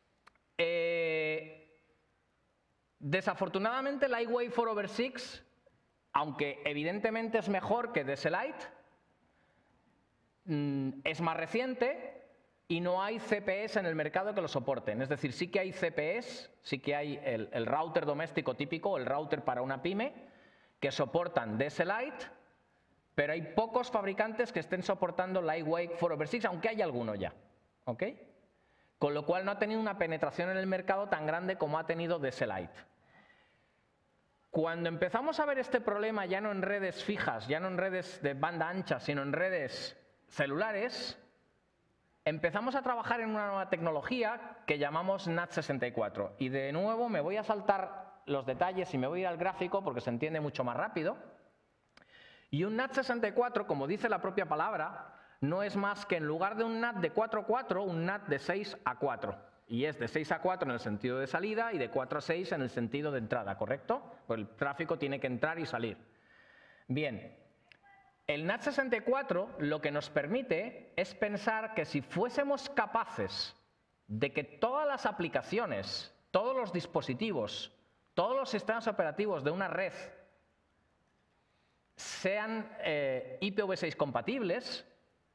Desafortunadamente, Lightweight 4/6, aunque evidentemente es mejor que DSLite, es más reciente, y no hay CPEs en el mercado que lo soporten. Es decir, sí que hay CPEs, sí que hay el router doméstico típico, el router para una pyme, que soportan DS Lite, pero hay pocos fabricantes que estén soportando Lightweight 4/6, aunque hay alguno ya. ¿Ok? Con lo cual no ha tenido una penetración en el mercado tan grande como ha tenido DS Lite. Cuando empezamos a ver este problema ya no en redes fijas, ya no en redes de banda ancha, sino en redes celulares, empezamos a trabajar en una nueva tecnología que llamamos NAT64. Y de nuevo me voy a saltar los detalles y me voy a ir al gráfico porque se entiende mucho más rápido. Y un NAT64, como dice la propia palabra, no es más que en lugar de un NAT de 4 a 4, un NAT de 6 a 4. Y es de 6 a 4 en el sentido de salida y de 4 a 6 en el sentido de entrada, ¿correcto? Pues el tráfico tiene que entrar y salir. Bien, el NAT64 lo que nos permite es pensar que si fuésemos capaces de que todas las aplicaciones, todos los dispositivos, todos los sistemas operativos de una red sean IPv6 compatibles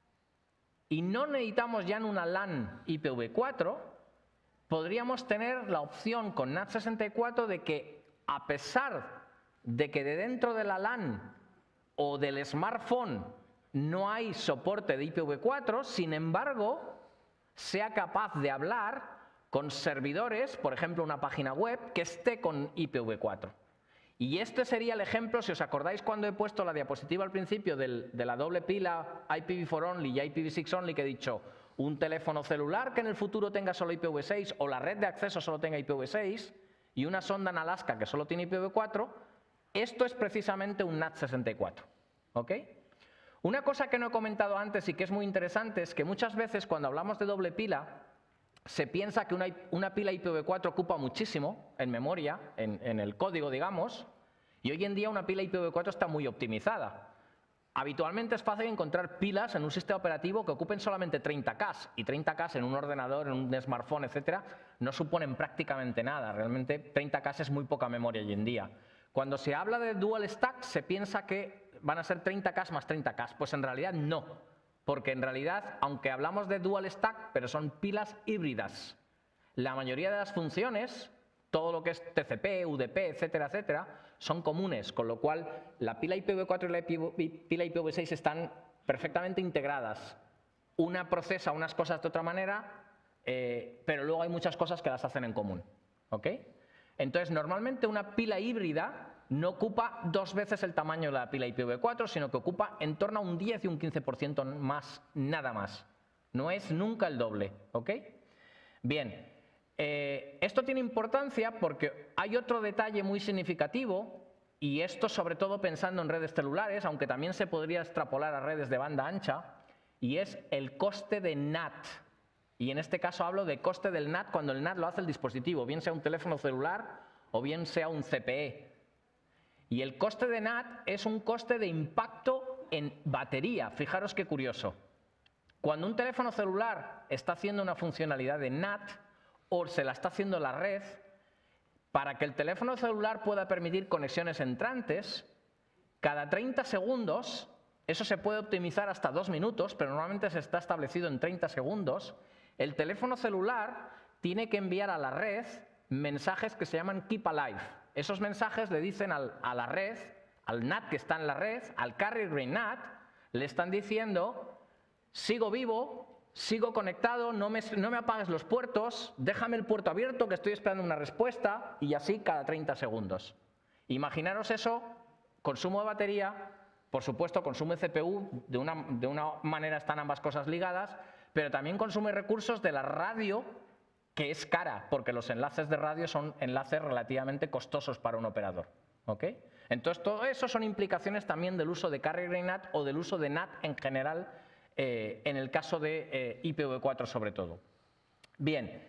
y no necesitamos ya en una LAN IPv4, podríamos tener la opción con NAT64 de que, a pesar de que de dentro de la LAN o del smartphone no hay soporte de IPv4, sin embargo, sea capaz de hablar con servidores, por ejemplo, una página web que esté con IPv4. Y este sería el ejemplo, si os acordáis cuando he puesto la diapositiva al principio de la doble pila IPv4 only y IPv6 only, que he dicho un teléfono celular que en el futuro tenga solo IPv6 o la red de acceso solo tenga IPv6 y una sonda en Alaska que solo tiene IPv4, esto es precisamente un NAT64. ¿Ok? Una cosa que no he comentado antes y que es muy interesante es que muchas veces cuando hablamos de doble pila se piensa que una pila IPv4 ocupa muchísimo en memoria, en el código, digamos, y hoy en día una pila IPv4 está muy optimizada. Habitualmente es fácil encontrar pilas en un sistema operativo que ocupen solamente 30K, y 30K en un ordenador, en un smartphone, etcétera, no suponen prácticamente nada. Realmente 30K es muy poca memoria hoy en día. Cuando se habla de dual stack se piensa que van a ser 30K más 30K, pues en realidad no. Porque en realidad, aunque hablamos de dual stack, pero son pilas híbridas. La mayoría de las funciones, todo lo que es TCP, UDP, etcétera, etcétera, son comunes, con lo cual la pila IPv4 y la pila IPv6 están perfectamente integradas. Una procesa unas cosas de otra manera, pero luego hay muchas cosas que las hacen en común. ¿Ok? Entonces, normalmente una pila híbrida no ocupa 2 veces el tamaño de la pila IPv4, sino que ocupa en torno a un 10 y un 15% más, nada más. No es nunca el doble. ¿Ok? Bien, esto tiene importancia porque hay otro detalle muy significativo, y esto sobre todo pensando en redes celulares, aunque también se podría extrapolar a redes de banda ancha, y es el coste de NAT. Y en este caso hablo de coste del NAT cuando el NAT lo hace el dispositivo, bien sea un teléfono celular o bien sea un CPE. Y el coste de NAT es un coste de impacto en batería. Fijaros qué curioso. Cuando un teléfono celular está haciendo una funcionalidad de NAT o se la está haciendo la red, para que el teléfono celular pueda permitir conexiones entrantes, cada 30 segundos, eso se puede optimizar hasta 2 minutos, pero normalmente se está establecido en 30 segundos, el teléfono celular tiene que enviar a la red mensajes que se llaman Keep Alive. Esos mensajes le dicen a la red, al NAT que está en la red, al carrier grade NAT, le están diciendo: sigo vivo, sigo conectado, no me apagues los puertos, déjame el puerto abierto que estoy esperando una respuesta, y así cada 30 segundos. Imaginaros eso, consumo de batería, por supuesto consumo de CPU, de una manera están ambas cosas ligadas, pero también consume recursos de la radio, que es cara, porque los enlaces de radio son enlaces relativamente costosos para un operador. ¿Ok? Entonces, todo eso son implicaciones también del uso de carrier grade NAT o del uso de NAT en general, en el caso de IPv4 sobre todo. Bien,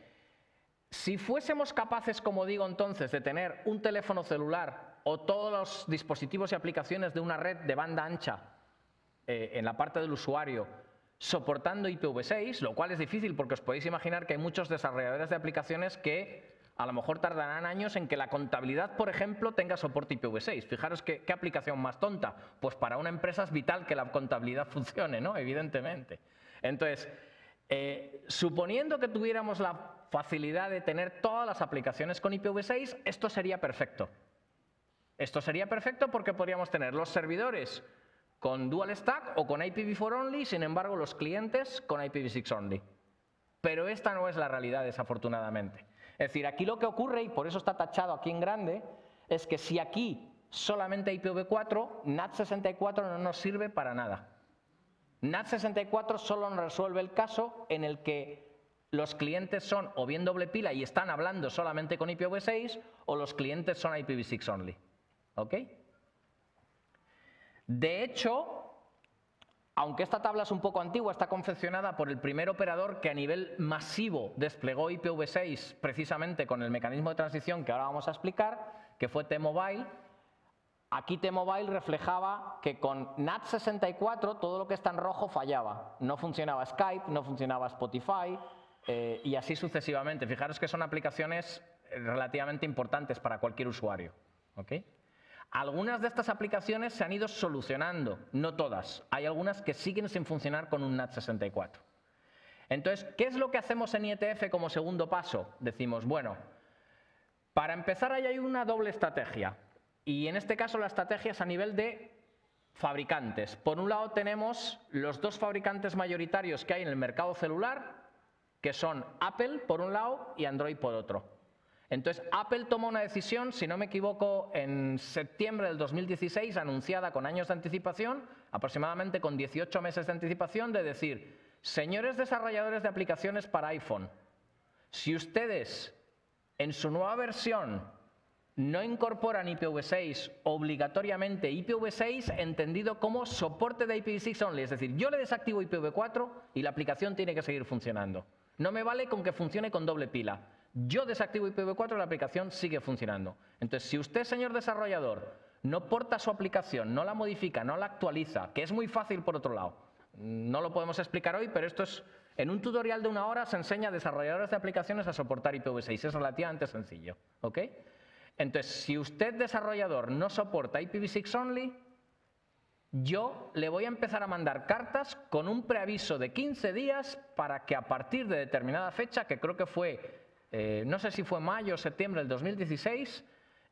si fuésemos capaces, como digo entonces, de tener un teléfono celular o todos los dispositivos y aplicaciones de una red de banda ancha en la parte del usuario soportando IPv6, lo cual es difícil porque os podéis imaginar que hay muchos desarrolladores de aplicaciones que a lo mejor tardarán años en que la contabilidad, por ejemplo, tenga soporte IPv6. Fijaros qué aplicación más tonta. Pues para una empresa es vital que la contabilidad funcione, ¿no? Evidentemente. Entonces, Suponiendo que tuviéramos la facilidad de tener todas las aplicaciones con IPv6, esto sería perfecto. Esto sería perfecto porque podríamos tener los servidores con Dual Stack o con IPv4 only, sin embargo los clientes con IPv6 only. Pero esta no es la realidad, desafortunadamente. Es decir, aquí lo que ocurre, y por eso está tachado aquí en grande, es que si aquí solamente IPv4, NAT64 no nos sirve para nada. NAT64 solo nos resuelve el caso en el que los clientes son o bien doble pila y están hablando solamente con IPv6 o los clientes son IPv6 only. ¿Ok? De hecho, aunque esta tabla es un poco antigua, está confeccionada por el primer operador que a nivel masivo desplegó IPv6 precisamente con el mecanismo de transición que ahora vamos a explicar, que fue T-Mobile. Aquí T-Mobile reflejaba que con NAT64 todo lo que está en rojo fallaba. No funcionaba Skype, no funcionaba Spotify y así sucesivamente. Fijaros que son aplicaciones relativamente importantes para cualquier usuario. ¿Okay? Algunas de estas aplicaciones se han ido solucionando, no todas. Hay algunas que siguen sin funcionar con un NAT64. Entonces, ¿qué es lo que hacemos en IETF como segundo paso? Decimos, bueno, para empezar ahí hay una doble estrategia. Y en este caso la estrategia es a nivel de fabricantes. Por un lado tenemos los dos fabricantes mayoritarios que hay en el mercado celular, que son Apple por un lado y Android por otro. Entonces Apple tomó una decisión, si no me equivoco, en septiembre del 2016, anunciada con años de anticipación, aproximadamente con 18 meses de anticipación, de decir, señores desarrolladores de aplicaciones para iPhone, si ustedes en su nueva versión no incorporan IPv6 obligatoriamente, IPv6 entendido como soporte de IPv6 only, es decir, yo le desactivo IPv4 y la aplicación tiene que seguir funcionando. No me vale con que funcione con doble pila. Yo desactivo IPv4 y la aplicación sigue funcionando. Entonces, si usted, señor desarrollador, no porta su aplicación, no la modifica, no la actualiza, que es muy fácil por otro lado, no lo podemos explicar hoy, pero esto es, en un tutorial de 1 hora se enseña a desarrolladores de aplicaciones a soportar IPv6, es relativamente sencillo, ¿ok? Entonces, si usted, desarrollador, no soporta IPv6 only, yo le voy a empezar a mandar cartas con un preaviso de 15 días para que a partir de determinada fecha, que creo que fue, no sé si fue mayo o septiembre del 2016,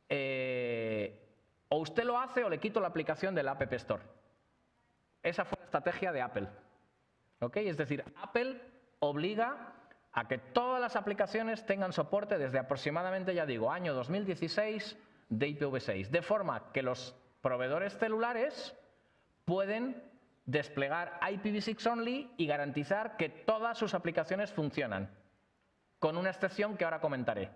o usted lo hace o le quito la aplicación del App Store. Esa fue la estrategia de Apple. ¿Ok? Es decir, Apple obliga a que todas las aplicaciones tengan soporte desde aproximadamente, ya digo, año 2016 de IPv6, de forma que los proveedores celulares pueden desplegar IPv6 only y garantizar que todas sus aplicaciones funcionan, con una excepción que ahora comentaré.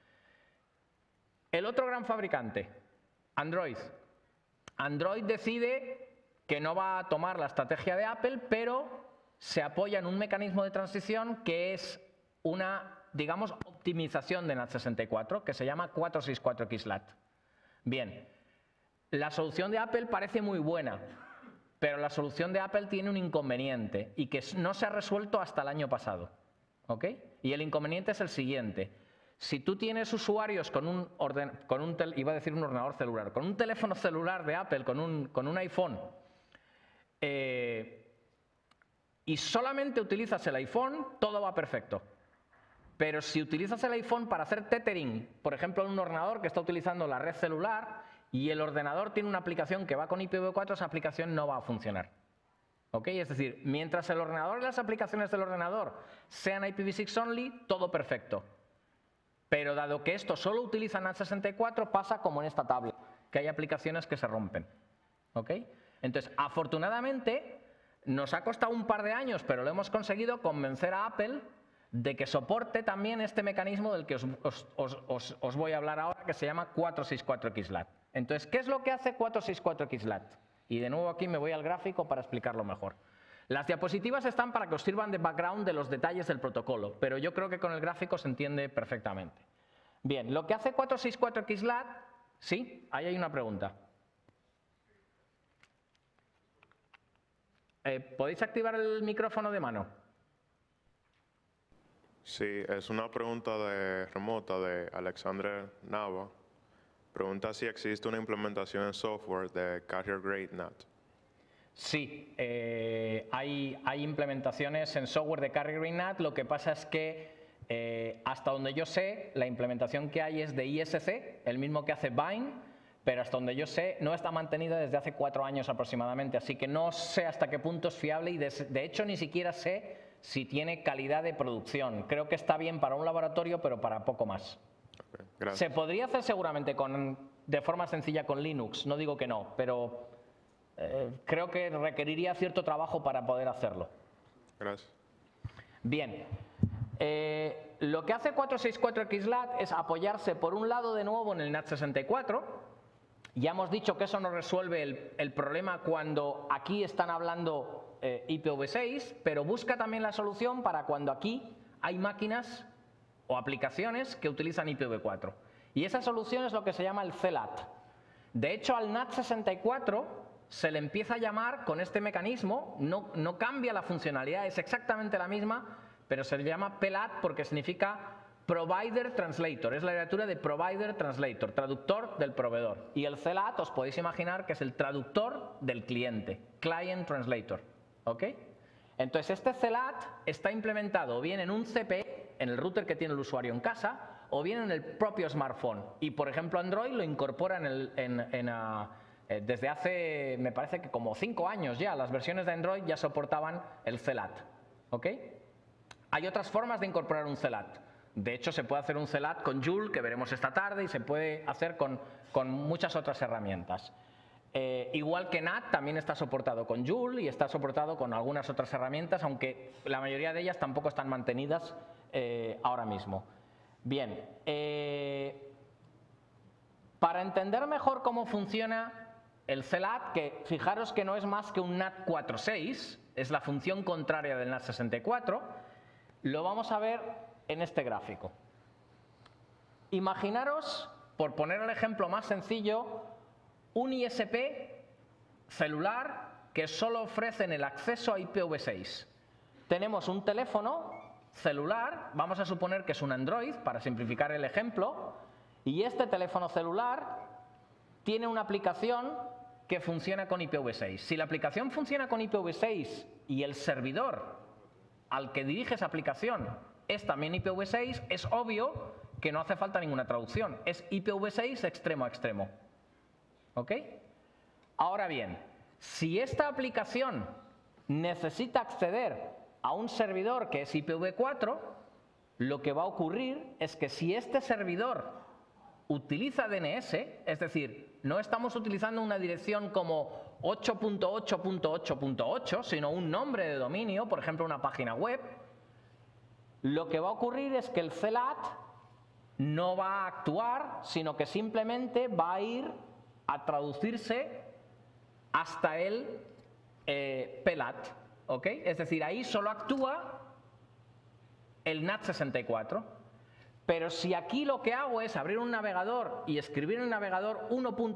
El otro gran fabricante, Android. Android decide que no va a tomar la estrategia de Apple, pero se apoya en un mecanismo de transición que es una, digamos, optimización de NAT64, que se llama 464XLAT. Bien, la solución de Apple parece muy buena, pero la solución de Apple tiene un inconveniente y que no se ha resuelto hasta el año pasado. ¿Ok? Y el inconveniente es el siguiente. Si tú tienes usuarios con un ordenador celular, con un teléfono celular de Apple, con un iPhone, y solamente utilizas el iPhone, todo va perfecto. Pero si utilizas el iPhone para hacer tethering, por ejemplo, en un ordenador que está utilizando la red celular y el ordenador tiene una aplicación que va con IPv4, esa aplicación no va a funcionar. ¿Ok? Es decir, mientras el ordenador y las aplicaciones del ordenador sean IPv6 only, todo perfecto. Pero dado que esto solo utiliza NAT64, pasa como en esta tabla, que hay aplicaciones que se rompen. ¿Ok? Entonces, afortunadamente, nos ha costado un par de años, pero lo hemos conseguido convencer a Apple de que soporte también este mecanismo del que os voy a hablar ahora, que se llama 464XLAT. Entonces, ¿qué es lo que hace 464XLAT? Y de nuevo aquí me voy al gráfico para explicarlo mejor. Las diapositivas están para que os sirvan de background de los detalles del protocolo, pero yo creo que con el gráfico se entiende perfectamente. Bien, lo que hace 464XLAT, sí, ahí hay una pregunta. ¿Podéis activar el micrófono de mano? Sí, es una pregunta remota de Alexandre Nava. Pregunta si existe una implementación en software de Carrier Grade NAT. Sí, hay implementaciones en software de Carrier Green NAT. Lo que pasa es que hasta donde yo sé, la implementación que hay es de ISC, el mismo que hace Vine, pero hasta donde yo sé no está mantenida desde hace 4 años aproximadamente, así que no sé hasta qué punto es fiable y de hecho ni siquiera sé si tiene calidad de producción. Creo que está bien para un laboratorio, pero para poco más. Okay, gracias. Se podría hacer seguramente de forma sencilla con Linux, no digo que no, pero creo que requeriría cierto trabajo para poder hacerlo. Gracias. Bien. Lo que hace 464XLAT es apoyarse por un lado de nuevo en el NAT64. Ya hemos dicho que eso no resuelve el problema cuando aquí están hablando IPv6, pero busca también la solución para cuando aquí hay máquinas o aplicaciones que utilizan IPv4. Y esa solución es lo que se llama el CLAT. De hecho, al NAT64 se le empieza a llamar con este mecanismo, no cambia la funcionalidad, es exactamente la misma, pero se le llama PLAT porque significa Provider Translator, es la abreviatura de Provider Translator, traductor del proveedor. Y el CLAT os podéis imaginar que es el traductor del cliente, Client Translator. ¿Ok? Entonces este CLAT está implementado o bien en un CPE, en el router que tiene el usuario en casa, o bien en el propio smartphone. Y por ejemplo Android lo incorpora desde hace, me parece que como 5 años ya, las versiones de Android ya soportaban el CLAT. ¿Ok? Hay otras formas de incorporar un CLAT. De hecho, se puede hacer un CLAT con Joule, que veremos esta tarde, y se puede hacer con muchas otras herramientas. Igual que NAT también está soportado con Joule y está soportado con algunas otras herramientas, aunque la mayoría de ellas tampoco están mantenidas ahora mismo. Bien, para entender mejor cómo funciona el CLAT, que fijaros que no es más que un NAT46, es la función contraria del NAT64, lo vamos a ver en este gráfico. Imaginaros, por poner el ejemplo más sencillo, un ISP celular que solo ofrecen el acceso a IPv6. Tenemos un teléfono celular, vamos a suponer que es un Android, para simplificar el ejemplo, y este teléfono celular tiene una aplicación que funciona con IPv6. Si la aplicación funciona con IPv6 y el servidor al que dirige esa aplicación es también IPv6, es obvio que no hace falta ninguna traducción. Es IPv6 extremo a extremo. ¿Ok? Ahora bien, si esta aplicación necesita acceder a un servidor que es IPv4, lo que va a ocurrir es que si este servidor utiliza DNS, es decir, no estamos utilizando una dirección como 8.8.8.8, sino un nombre de dominio, por ejemplo una página web, lo que va a ocurrir es que el CLAT no va a actuar, sino que simplemente va a ir a traducirse hasta el PLAT, ¿ok? Es decir, ahí solo actúa el NAT64. Pero si aquí lo que hago es abrir un navegador y escribir en el navegador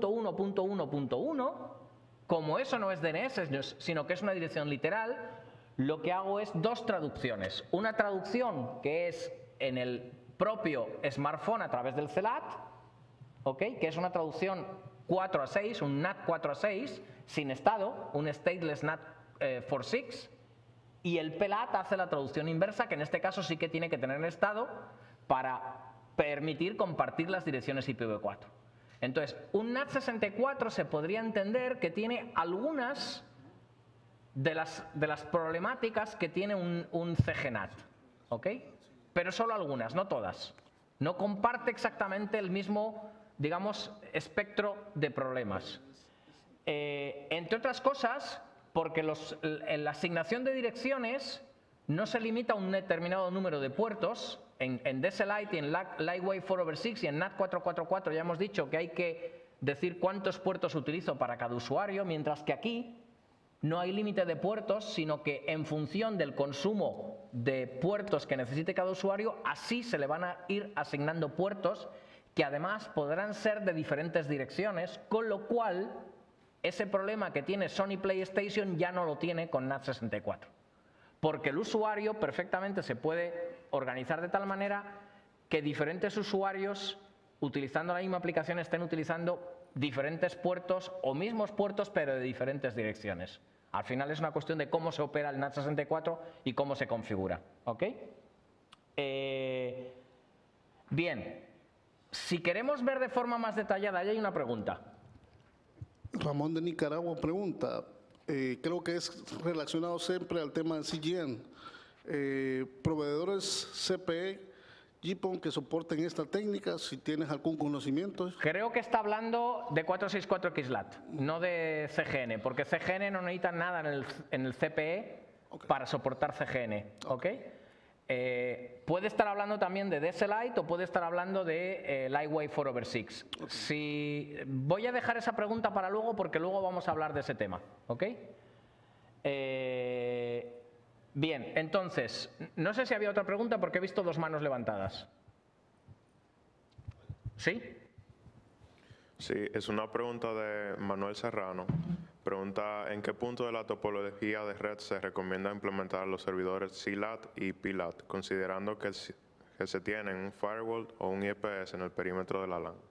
1.1.1.1, como eso no es DNS, sino que es una dirección literal, lo que hago es 2 traducciones. Una traducción que es en el propio smartphone a través del CLAT, ¿ok? Que es una traducción 4 a 6, un NAT 4 a 6, sin estado, un stateless NAT 46, y el PLAT hace la traducción inversa, que en este caso sí que tiene que tener estado para permitir compartir las direcciones IPv4. Entonces, un NAT64 se podría entender que tiene algunas de las problemáticas que tiene un CGNAT, ¿ok? Pero solo algunas, no todas. No comparte exactamente el mismo, digamos, espectro de problemas. Entre otras cosas, porque la asignación de direcciones no se limita a un determinado número de puertos. En DSLite y en Lightwave 4/6 y en NAT 444 ya hemos dicho que hay que decir cuántos puertos utilizo para cada usuario, mientras que aquí no hay límite de puertos, sino que en función del consumo de puertos que necesite cada usuario, así se le van a ir asignando puertos que además podrán ser de diferentes direcciones, con lo cual ese problema que tiene Sony PlayStation ya no lo tiene con NAT64. Porque el usuario perfectamente se puede organizar de tal manera que diferentes usuarios, utilizando la misma aplicación, estén utilizando diferentes puertos o mismos puertos, pero de diferentes direcciones. Al final es una cuestión de cómo se opera el NAT64 y cómo se configura. ¿Ok? Bien, si queremos ver de forma más detallada, ahí hay una pregunta. Ramón de Nicaragua pregunta, creo que es relacionado siempre al tema de CGN. Proveedores CPE, GPON que soporten esta técnica, si tienes algún conocimiento. Creo que está hablando de 464XLAT, no de CGN, porque CGN no necesita nada en el CPE para soportar CGN. ¿Ok? Puede estar hablando también de DSLite o puede estar hablando de Lightwave 4/6. Voy a dejar esa pregunta para luego porque luego vamos a hablar de ese tema. ¿Ok? Bien, entonces, no sé si había otra pregunta porque he visto dos manos levantadas. ¿Sí? Sí, es una pregunta de Manuel Serrano. Pregunta, ¿en qué punto de la topología de red se recomienda implementar los servidores CLAT y PLAT, considerando que se tienen un firewall o un IPS en el perímetro de la LAN?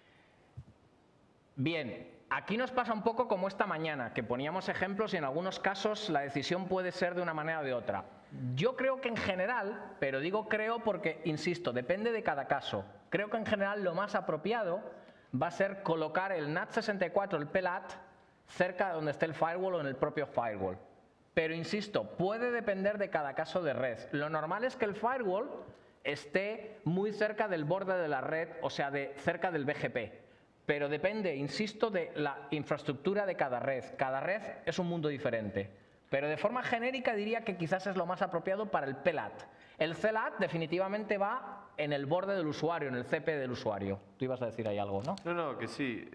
Bien, aquí nos pasa un poco como esta mañana, que poníamos ejemplos y en algunos casos la decisión puede ser de una manera o de otra. Yo creo que en general, pero digo creo porque, insisto, depende de cada caso. Creo que en general lo más apropiado va a ser colocar el NAT64, el PLAT, cerca de donde esté el firewall o en el propio firewall. Pero insisto, puede depender de cada caso de red. Lo normal es que el firewall esté muy cerca del borde de la red, o sea, cerca del BGP. Pero depende, insisto, de la infraestructura de cada red. Cada red es un mundo diferente. Pero de forma genérica diría que quizás es lo más apropiado para el PLAT. El CLAT definitivamente va en el borde del usuario, en el CP del usuario. Tú ibas a decir ahí algo, ¿no? No, que sí.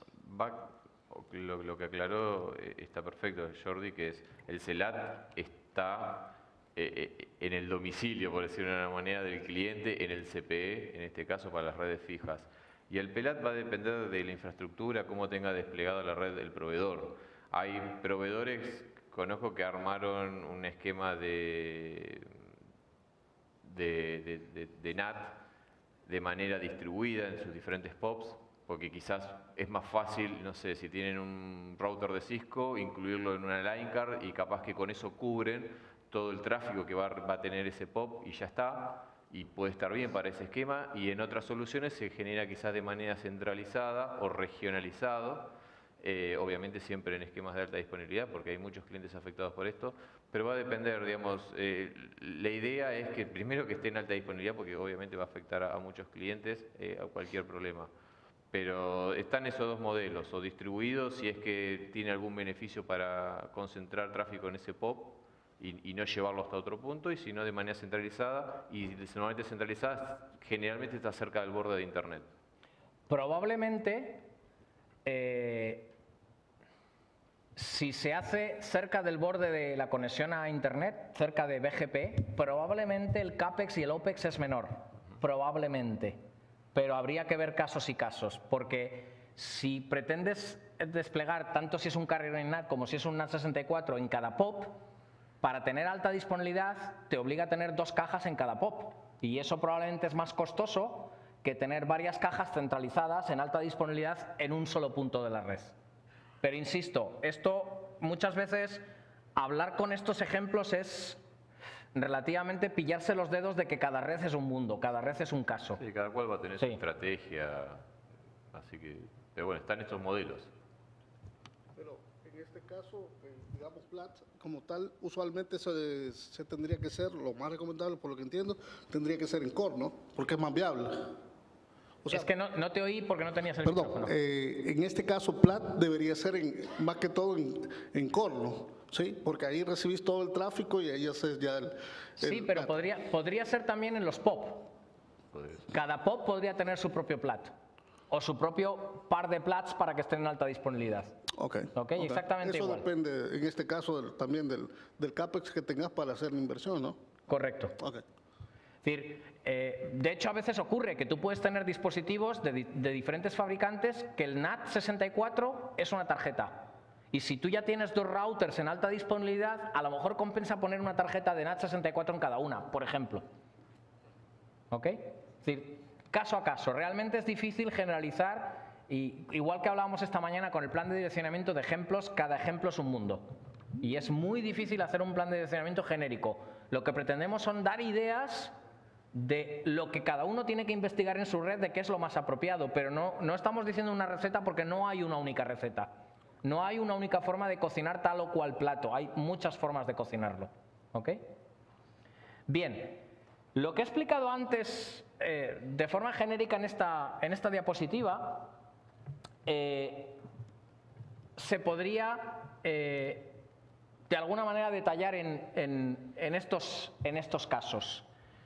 Lo que aclaró está perfecto, Jordi, que es el CLAT está en el domicilio, por decirlo de una manera, del cliente, en el CPE, en este caso para las redes fijas. Y el PLAT va a depender de la infraestructura, cómo tenga desplegada la red del proveedor. Hay proveedores, conozco, que armaron un esquema de NAT de manera distribuida en sus diferentes POPs, porque quizás es más fácil, no sé, si tienen un router de Cisco, incluirlo en una line card y capaz que con eso cubren todo el tráfico que va a tener ese POP y ya está, y puede estar bien para ese esquema. Y en otras soluciones se genera quizás de manera centralizada o regionalizado, obviamente siempre en esquemas de alta disponibilidad, porque hay muchos clientes afectados por esto, pero va a depender, digamos, la idea es que primero que esté en alta disponibilidad, porque obviamente va a afectar a muchos clientes a cualquier problema. Pero están esos dos modelos, o distribuidos si es que tiene algún beneficio para concentrar tráfico en ese POP y no llevarlo hasta otro punto, y si no de manera centralizada, y normalmente centralizada generalmente está cerca del borde de Internet. Probablemente, si se hace cerca del borde de la conexión a Internet, cerca de BGP, probablemente el CAPEX y el OPEX es menor, probablemente. Pero habría que ver casos y casos, porque si pretendes desplegar, tanto si es un carrier NAT como si es un NAT64 en cada POP, para tener alta disponibilidad te obliga a tener 2 cajas en cada POP. Y eso probablemente es más costoso que tener varias cajas centralizadas en alta disponibilidad en un solo punto de la red. Pero insisto, esto muchas veces, hablar con estos ejemplos es relativamente pillarse los dedos de que cada red es un mundo, cada red es un caso. Sí, cada cual va a tener su estrategia, así que, pero bueno, están estos modelos. Pero en este caso, digamos, PLAT como tal, usualmente se tendría que ser, lo más recomendable, por lo que entiendo, tendría que ser en core, ¿no? Porque es más viable. O sea, es que no te oí porque no tenías el micrófono. En este caso, PLAT debería ser más que todo en core, ¿no? Sí, porque ahí recibís todo el tráfico y ahí haces ya el sí, pero podría ser también en los POP. Cada POP podría tener su propio PLAT o su propio par de PLATs para que estén en alta disponibilidad. Okay, exactamente Eso igual. depende, en este caso, también del CAPEX que tengas para hacer la inversión, ¿no? Correcto. Es decir, de hecho, a veces ocurre que tú puedes tener dispositivos de diferentes fabricantes que el NAT64 es una tarjeta. Y si tú ya tienes 2 routers en alta disponibilidad, a lo mejor compensa poner una tarjeta de NAT64 en cada una, por ejemplo. ¿Ok? Es decir, caso a caso. Realmente es difícil generalizar, y igual que hablábamos esta mañana con el plan de direccionamiento de ejemplos, cada ejemplo es un mundo. Y es muy difícil hacer un plan de direccionamiento genérico. Lo que pretendemos son dar ideas de lo que cada uno tiene que investigar en su red, de qué es lo más apropiado, pero no estamos diciendo una receta porque no hay una única receta. No hay una única forma de cocinar tal o cual plato, hay muchas formas de cocinarlo. ¿Ok? Bien, lo que he explicado antes de forma genérica en esta diapositiva se podría de alguna manera detallar en estos casos.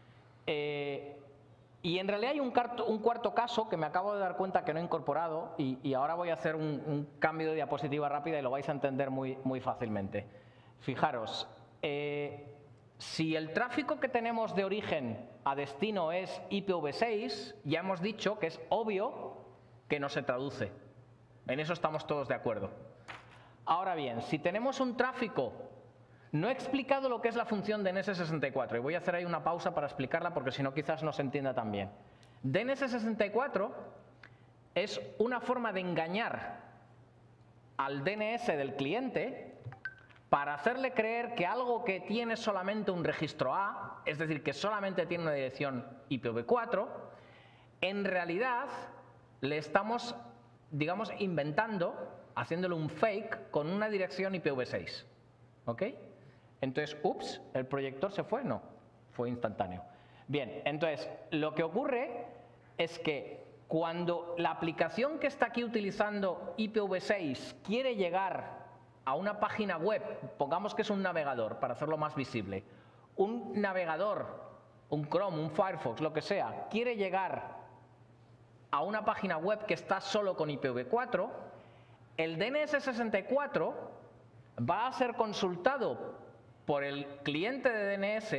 Y en realidad hay un cuarto caso que me acabo de dar cuenta que no he incorporado y ahora voy a hacer un cambio de diapositiva rápida y lo vais a entender muy fácilmente. Fijaros, si el tráfico que tenemos de origen a destino es IPv6, ya hemos dicho que es obvio que no se traduce. En eso estamos todos de acuerdo. Ahora bien, si tenemos un tráfico, no he explicado lo que es la función DNS64 y voy a hacer ahí una pausa para explicarla porque si no quizás no se entienda tan bien. DNS64 es una forma de engañar al DNS del cliente para hacerle creer que algo que tiene solamente un registro A, es decir, que solamente tiene una dirección IPv4, en realidad le estamos, digamos, inventando, haciéndole un fake con una dirección IPv6. ¿Ok? Entonces, ups, ¿el proyector se fue? No, fue instantáneo. Bien, entonces, lo que ocurre es que cuando la aplicación que está aquí utilizando IPv6 quiere llegar a una página web, pongamos que es un navegador, para hacerlo más visible, un navegador, un Chrome, un Firefox, lo que sea, quiere llegar a una página web que está solo con IPv4, el DNS64 va a ser consultado por el cliente de DNS.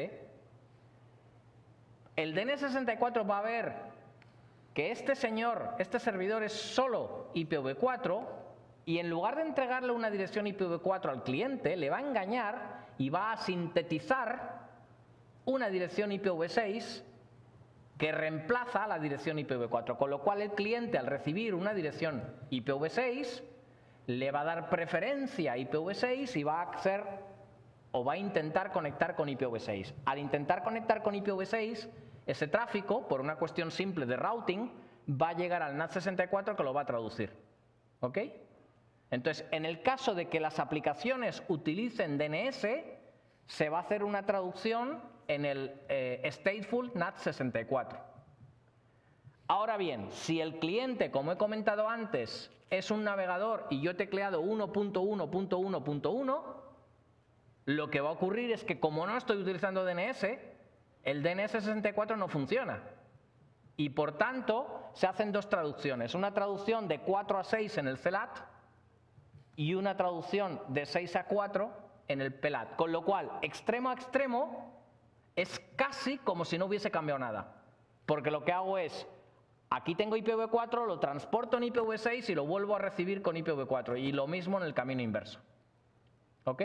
El DNS64 va a ver que este servidor es solo IPv4 y en lugar de entregarle una dirección IPv4 al cliente, le va a engañar y va a sintetizar una dirección IPv6 que reemplaza la dirección IPv4, con lo cual el cliente, al recibir una dirección IPv6, le va a dar preferencia a IPv6 y va a hacer o va a intentar conectar con IPv6. Al intentar conectar con IPv6, ese tráfico, por una cuestión simple de routing, va a llegar al NAT64 que lo va a traducir. ¿Ok? Entonces, en el caso de que las aplicaciones utilicen DNS, se va a hacer una traducción en el stateful NAT64. Ahora bien, si el cliente, como he comentado antes, es un navegador y yo he tecleado 1.1.1.1, lo que va a ocurrir es que como no estoy utilizando DNS, el DNS64 no funciona. Y por tanto, se hacen dos traducciones. Una traducción de 4 a 6 en el CELAT y una traducción de 6 a 4 en el PELAT. Con lo cual, extremo a extremo, es casi como si no hubiese cambiado nada. Porque lo que hago es, aquí tengo IPv4, lo transporto en IPv6 y lo vuelvo a recibir con IPv4. Y lo mismo en el camino inverso. ¿Ok?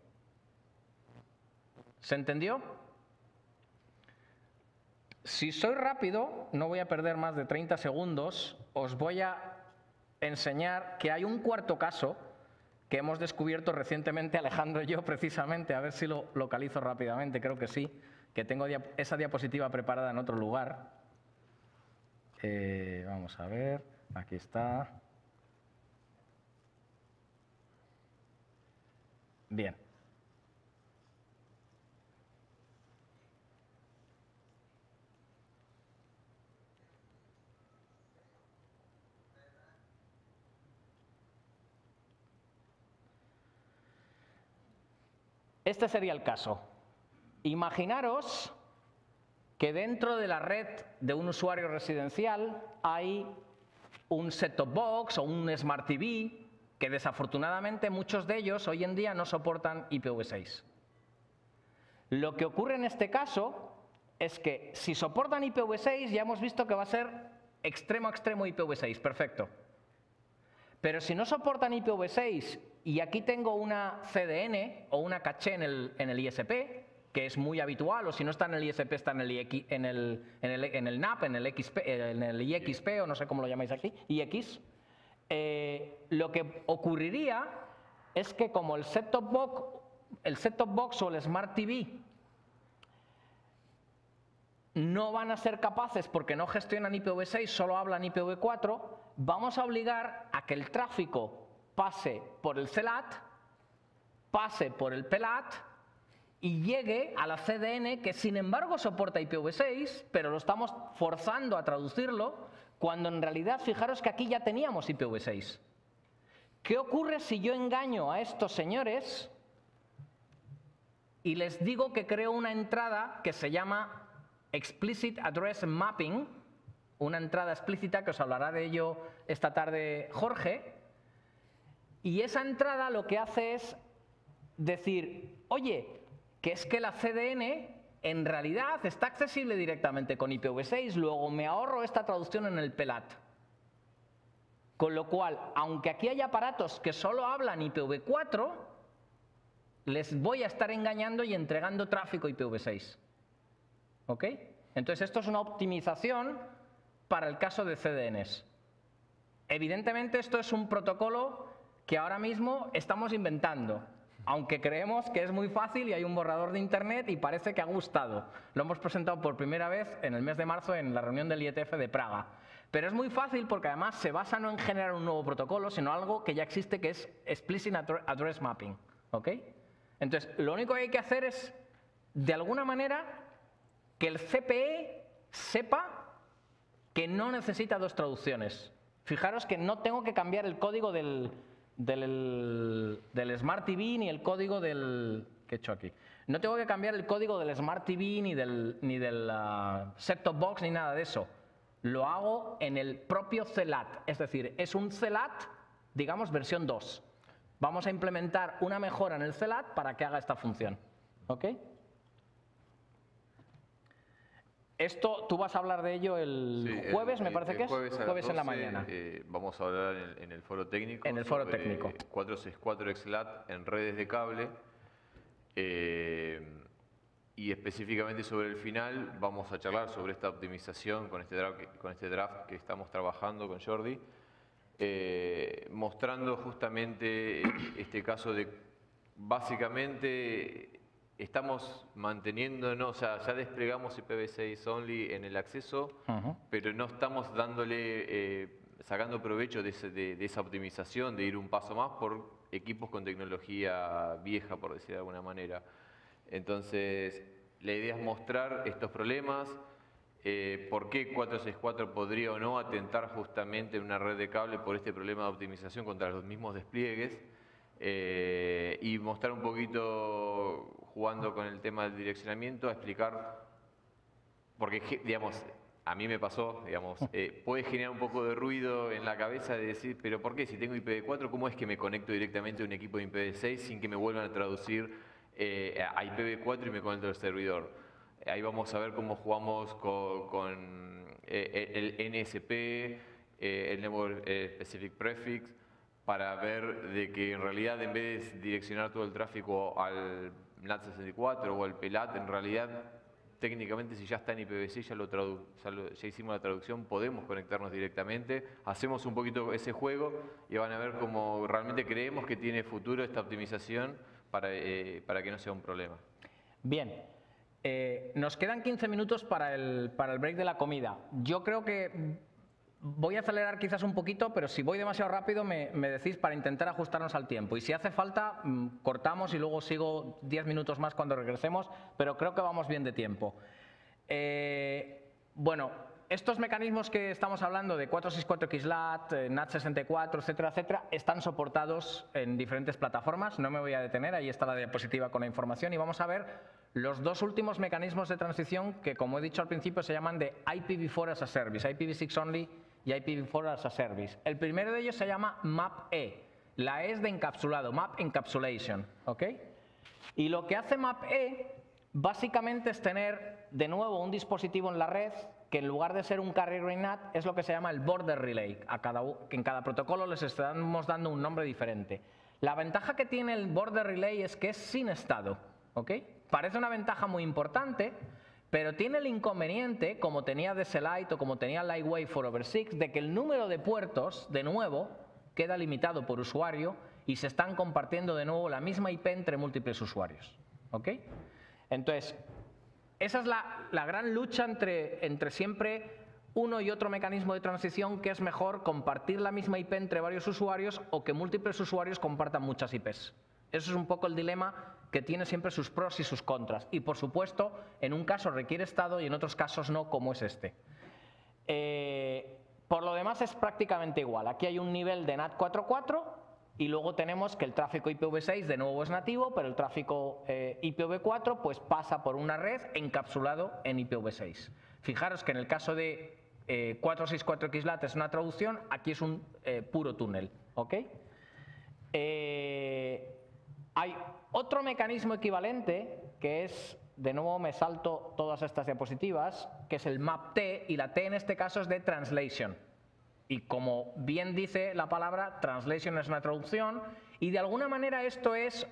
¿Se entendió? Si soy rápido, no voy a perder más de 30 segundos, os voy a enseñar que hay un cuarto caso que hemos descubierto recientemente Alejandro y yo precisamente, a ver si lo localizo rápidamente, creo que sí, que tengo esa diapositiva preparada en otro lugar. Vamos a ver, aquí está. Bien. Este sería el caso. Imaginaros que dentro de la red de un usuario residencial hay un set-top box o un Smart TV que desafortunadamente muchos de ellos hoy en día no soportan IPv6. Lo que ocurre en este caso es que si soportan IPv6 ya hemos visto que va a ser extremo a extremo IPv6, perfecto. Pero si no soportan IPv6 y aquí tengo una CDN o una caché en el ISP, que es muy habitual, o si no está en el ISP está en el NAP, en el IXP o no sé cómo lo llamáis aquí, IX, lo que ocurriría es que como el set-top box o el Smart TV no van a ser capaces porque no gestionan IPv6, solo hablan IPv4, vamos a obligar a que el tráfico pase por el CLAT, pase por el PLAT y llegue a la CDN, que sin embargo soporta IPv6, pero lo estamos forzando a traducirlo, cuando en realidad, fijaros que aquí ya teníamos IPv6. ¿Qué ocurre si yo engaño a estos señores y les digo que creo una entrada que se llama Explicit Address Mapping, una entrada explícita que os hablará de ello esta tarde Jorge, y esa entrada lo que hace es decir, oye, que es que la CDN en realidad está accesible directamente con IPv6, luego me ahorro esta traducción en el PLAT. Con lo cual, aunque aquí hay aparatos que solo hablan IPv4, les voy a estar engañando y entregando tráfico IPv6. ¿Ok? Entonces esto es una optimización para el caso de CDNs. Evidentemente esto es un protocolo que ahora mismo estamos inventando, aunque creemos que es muy fácil y hay un borrador de internet y parece que ha gustado. Lo hemos presentado por primera vez en el mes de marzo en la reunión del IETF de Praga. Pero es muy fácil porque además se basa no en generar un nuevo protocolo, sino algo que ya existe, que es Explicit Address Mapping. ¿Ok? Entonces, lo único que hay que hacer es, de alguna manera, que el CPE sepa que no necesita dos traducciones. Fijaros que no tengo que cambiar el código del Smart TV ni el código del... ¿Qué he hecho aquí? No tengo que cambiar el código del Smart TV ni del set-top box ni nada de eso. Lo hago en el propio CLAT. Es decir, es un CLAT, digamos, versión 2. Vamos a implementar una mejora en el CLAT para que haga esta función. ¿Ok? Esto, tú vas a hablar de ello el jueves, me parece que es. Jueves en la mañana. Vamos a hablar en el foro técnico. En el foro técnico. 464 XLAT en redes de cable. Y específicamente sobre el final vamos a charlar sobre esta optimización con este draft que estamos trabajando con Jordi. Mostrando justamente este caso de, básicamente, estamos manteniéndonos, o sea, ya desplegamos IPv6 only en el acceso, pero no estamos dándole, sacando provecho de esa optimización, de ir un paso más por equipos con tecnología vieja, por decir de alguna manera. Entonces, la idea es mostrar estos problemas, por qué 464 podría o no atentar justamente en una red de cable por este problema de optimización contra los mismos despliegues, y mostrar un poquito, jugando con el tema del direccionamiento, a explicar, porque, digamos, a mí me pasó, digamos, puede generar un poco de ruido en la cabeza de decir, pero ¿por qué? Si tengo IPv4, ¿cómo es que me conecto directamente a un equipo de IPv6 sin que me vuelvan a traducir a IPv4 y me conecto al servidor? Ahí vamos a ver cómo jugamos con el NSP, el Network Specific Prefix, para ver de que en realidad en vez de direccionar todo el tráfico al NAT64 o al PLAT, en realidad técnicamente si ya está en IPv6, ya hicimos la traducción, podemos conectarnos directamente, hacemos un poquito ese juego y van a ver cómo realmente creemos que tiene futuro esta optimización para que no sea un problema. Bien, nos quedan 15 minutos para el break de la comida. Yo creo que voy a acelerar quizás un poquito, pero si voy demasiado rápido me decís para intentar ajustarnos al tiempo. Y si hace falta, cortamos y luego sigo 10 minutos más cuando regresemos, pero creo que vamos bien de tiempo. Bueno, estos mecanismos que estamos hablando de 464 XLAT, NAT64, etcétera, etcétera, están soportados en diferentes plataformas. No me voy a detener, ahí está la diapositiva con la información y vamos a ver los dos últimos mecanismos de transición que, como he dicho al principio, se llaman de IPv4 as a Service, IPv6 only y IPv4 as a Service. El primero de ellos se llama MAP-E. La E es de encapsulado, Map Encapsulation. ¿Ok? Y lo que hace MAP-E básicamente es tener de nuevo un dispositivo en la red que en lugar de ser un carrier NAT es lo que se llama el border relay. Que en cada protocolo les estamos dando un nombre diferente. La ventaja que tiene el border relay es que es sin estado. ¿Ok? Parece una ventaja muy importante, pero tiene el inconveniente, como tenía DSLite o como tenía Lightwave 4/6, de que el número de puertos, de nuevo, queda limitado por usuario y se están compartiendo de nuevo la misma IP entre múltiples usuarios. ¿Ok? Entonces, esa es la gran lucha entre siempre uno y otro mecanismo de transición, que es mejor compartir la misma IP entre varios usuarios o que múltiples usuarios compartan muchas IPs. Eso es un poco el dilema que tiene siempre sus pros y sus contras. Y por supuesto, en un caso requiere estado y en otros casos no, como es este. Por lo demás es prácticamente igual. Aquí hay un nivel de NAT 4.4 y luego tenemos que el tráfico IPv6 de nuevo es nativo, pero el tráfico IPv4 pues pasa por una red encapsulado en IPv6. Fijaros que en el caso de 464XLAT es una traducción, aquí es un puro túnel. ¿Ok? Hay otro mecanismo equivalente que es, de nuevo me salto todas estas diapositivas, que es el MAP-T, y la T en este caso es de translation. Y como bien dice la palabra, translation es una traducción, y de alguna manera esto es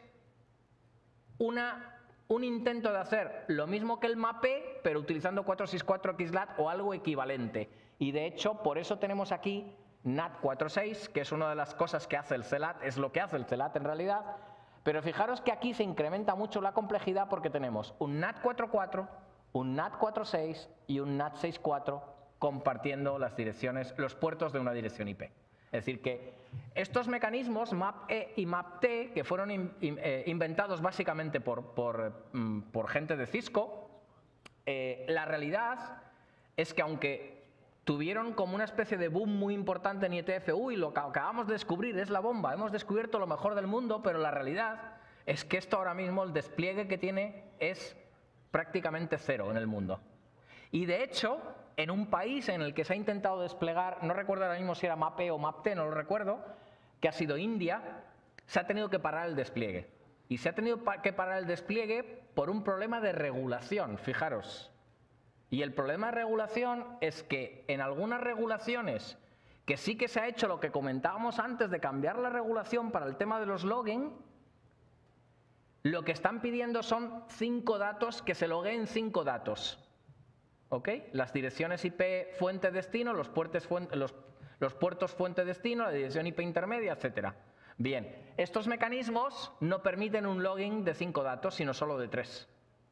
un intento de hacer lo mismo que el MAP-P, pero utilizando 464XLAT o algo equivalente. Y de hecho, por eso tenemos aquí NAT 4.6, que es una de las cosas que hace el CELAT, es lo que hace el CELAT en realidad. Pero fijaros que aquí se incrementa mucho la complejidad porque tenemos un NAT 4.4, un NAT 4.6 y un NAT 6.4 compartiendo las direcciones, los puertos de una dirección IP. Es decir, que estos mecanismos MAP-E y MAP-T, que fueron inventados básicamente por gente de Cisco, la realidad es que aunque tuvieron como una especie de boom muy importante en IETF, uy, lo que acabamos de descubrir es la bomba, hemos descubierto lo mejor del mundo, pero la realidad es que esto ahora mismo, el despliegue que tiene es prácticamente cero en el mundo. Y de hecho, en un país en el que se ha intentado desplegar, no recuerdo ahora mismo si era MAP-E o MAP-T, no lo recuerdo, que ha sido India, se ha tenido que parar el despliegue. Y se ha tenido que parar el despliegue por un problema de regulación, fijaros. Y el problema de regulación es que en algunas regulaciones que sí que se ha hecho lo que comentábamos antes de cambiar la regulación para el tema de los logging, lo que están pidiendo son 5 datos, que se logueen 5 datos. ¿Ok? Las direcciones IP fuente-destino, los puertos fuente-destino, la dirección IP intermedia, etc. Bien, estos mecanismos no permiten un logging de 5 datos, sino solo de 3.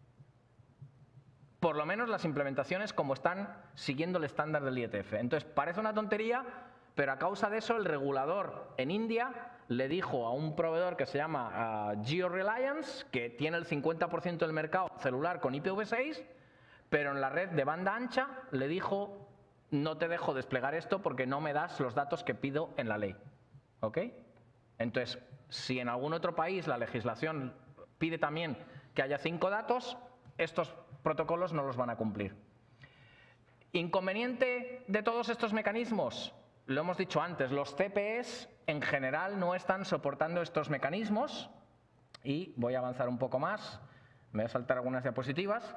Por lo menos las implementaciones como están siguiendo el estándar del IETF. Entonces, parece una tontería, pero a causa de eso el regulador en India le dijo a un proveedor que se llama GeoReliance, que tiene el 50% del mercado celular con IPv6, pero en la red de banda ancha le dijo, no te dejo desplegar esto porque no me das los datos que pido en la ley. ¿Ok? Entonces, si en algún otro país la legislación pide también que haya 5 datos, estos protocolos no los van a cumplir. Inconveniente de todos estos mecanismos, lo hemos dicho antes, los CPEs en general no están soportando estos mecanismos, y voy a avanzar un poco más, me voy a saltar algunas diapositivas.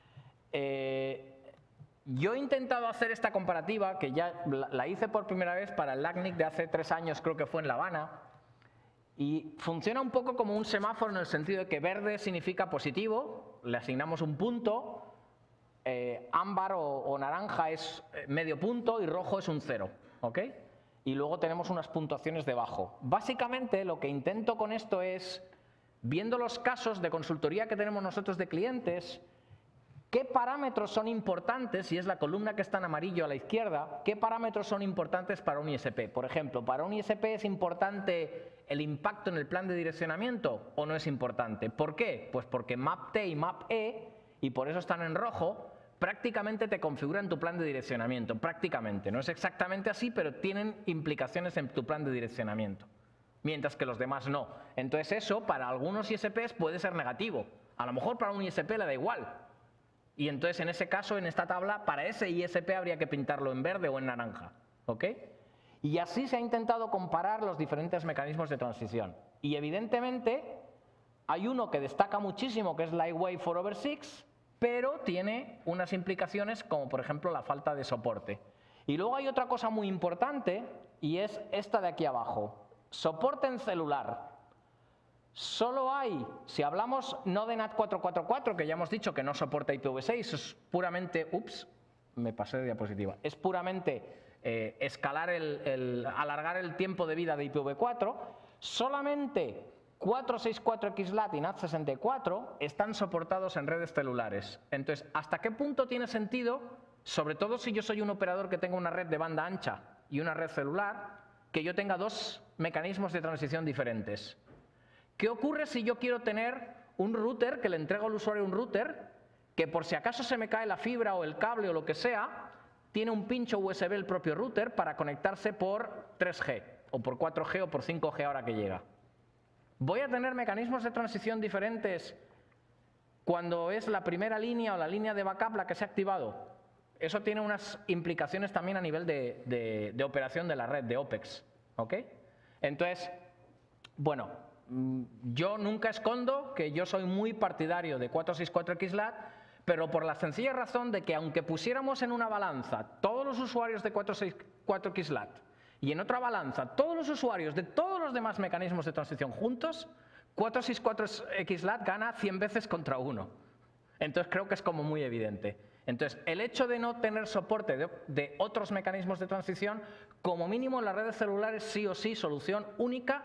Yo he intentado hacer esta comparativa, que ya la hice por primera vez para el LACNIC de hace 3 años, creo que fue en La Habana, y funciona un poco como un semáforo en el sentido de que verde significa positivo, le asignamos un punto, ámbar o naranja es medio punto y rojo es un 0, ¿ok? Y luego tenemos unas puntuaciones debajo. Básicamente lo que intento con esto es, viendo los casos de consultoría que tenemos nosotros de clientes, ¿qué parámetros son importantes? Y es la columna que está en amarillo a la izquierda. ¿Qué parámetros son importantes para un ISP? Por ejemplo, ¿para un ISP es importante el impacto en el plan de direccionamiento o no es importante? ¿Por qué? Pues porque MAP-T y MAP-E, y por eso están en rojo, prácticamente te configuran tu plan de direccionamiento. Prácticamente. No es exactamente así, pero tienen implicaciones en tu plan de direccionamiento. Mientras que los demás no. Entonces eso, para algunos ISPs puede ser negativo. A lo mejor para un ISP le da igual. Y entonces, en ese caso, en esta tabla, para ese ISP habría que pintarlo en verde o en naranja. ¿Ok? Y así se ha intentado comparar los diferentes mecanismos de transición. Y evidentemente, hay uno que destaca muchísimo, que es Lightwave 4/6, pero tiene unas implicaciones como, por ejemplo, la falta de soporte. Y luego hay otra cosa muy importante, y es esta de aquí abajo. Soporte en celular. Solo hay, si hablamos no de NAT 444, que ya hemos dicho que no soporta IPv6, es puramente, ups, me pasé de diapositiva, es puramente escalar alargar el tiempo de vida de IPv4, solamente 464XLAT y NAT64 están soportados en redes celulares. Entonces, ¿hasta qué punto tiene sentido, sobre todo si yo soy un operador que tenga una red de banda ancha y una red celular, que yo tenga dos mecanismos de transición diferentes? ¿Qué ocurre si yo quiero tener un router, que le entrego al usuario un router, que por si acaso se me cae la fibra o el cable o lo que sea, tiene un pincho USB el propio router para conectarse por 3G, o por 4G o por 5G ahora que llega? ¿Voy a tener mecanismos de transición diferentes cuando es la primera línea o la línea de backup la que se ha activado? Eso tiene unas implicaciones también a nivel de operación de la red, de OPEX. ¿Ok? Entonces, bueno, yo nunca escondo que yo soy muy partidario de 464XLAT, pero por la sencilla razón de que aunque pusiéramos en una balanza todos los usuarios de 464XLAT y en otra balanza todos los usuarios de todos los demás mecanismos de transición juntos, 464XLAT gana 100 veces contra 1. Entonces creo que es como muy evidente. Entonces, el hecho de no tener soporte de otros mecanismos de transición, como mínimo en las redes celulares sí o sí, solución única,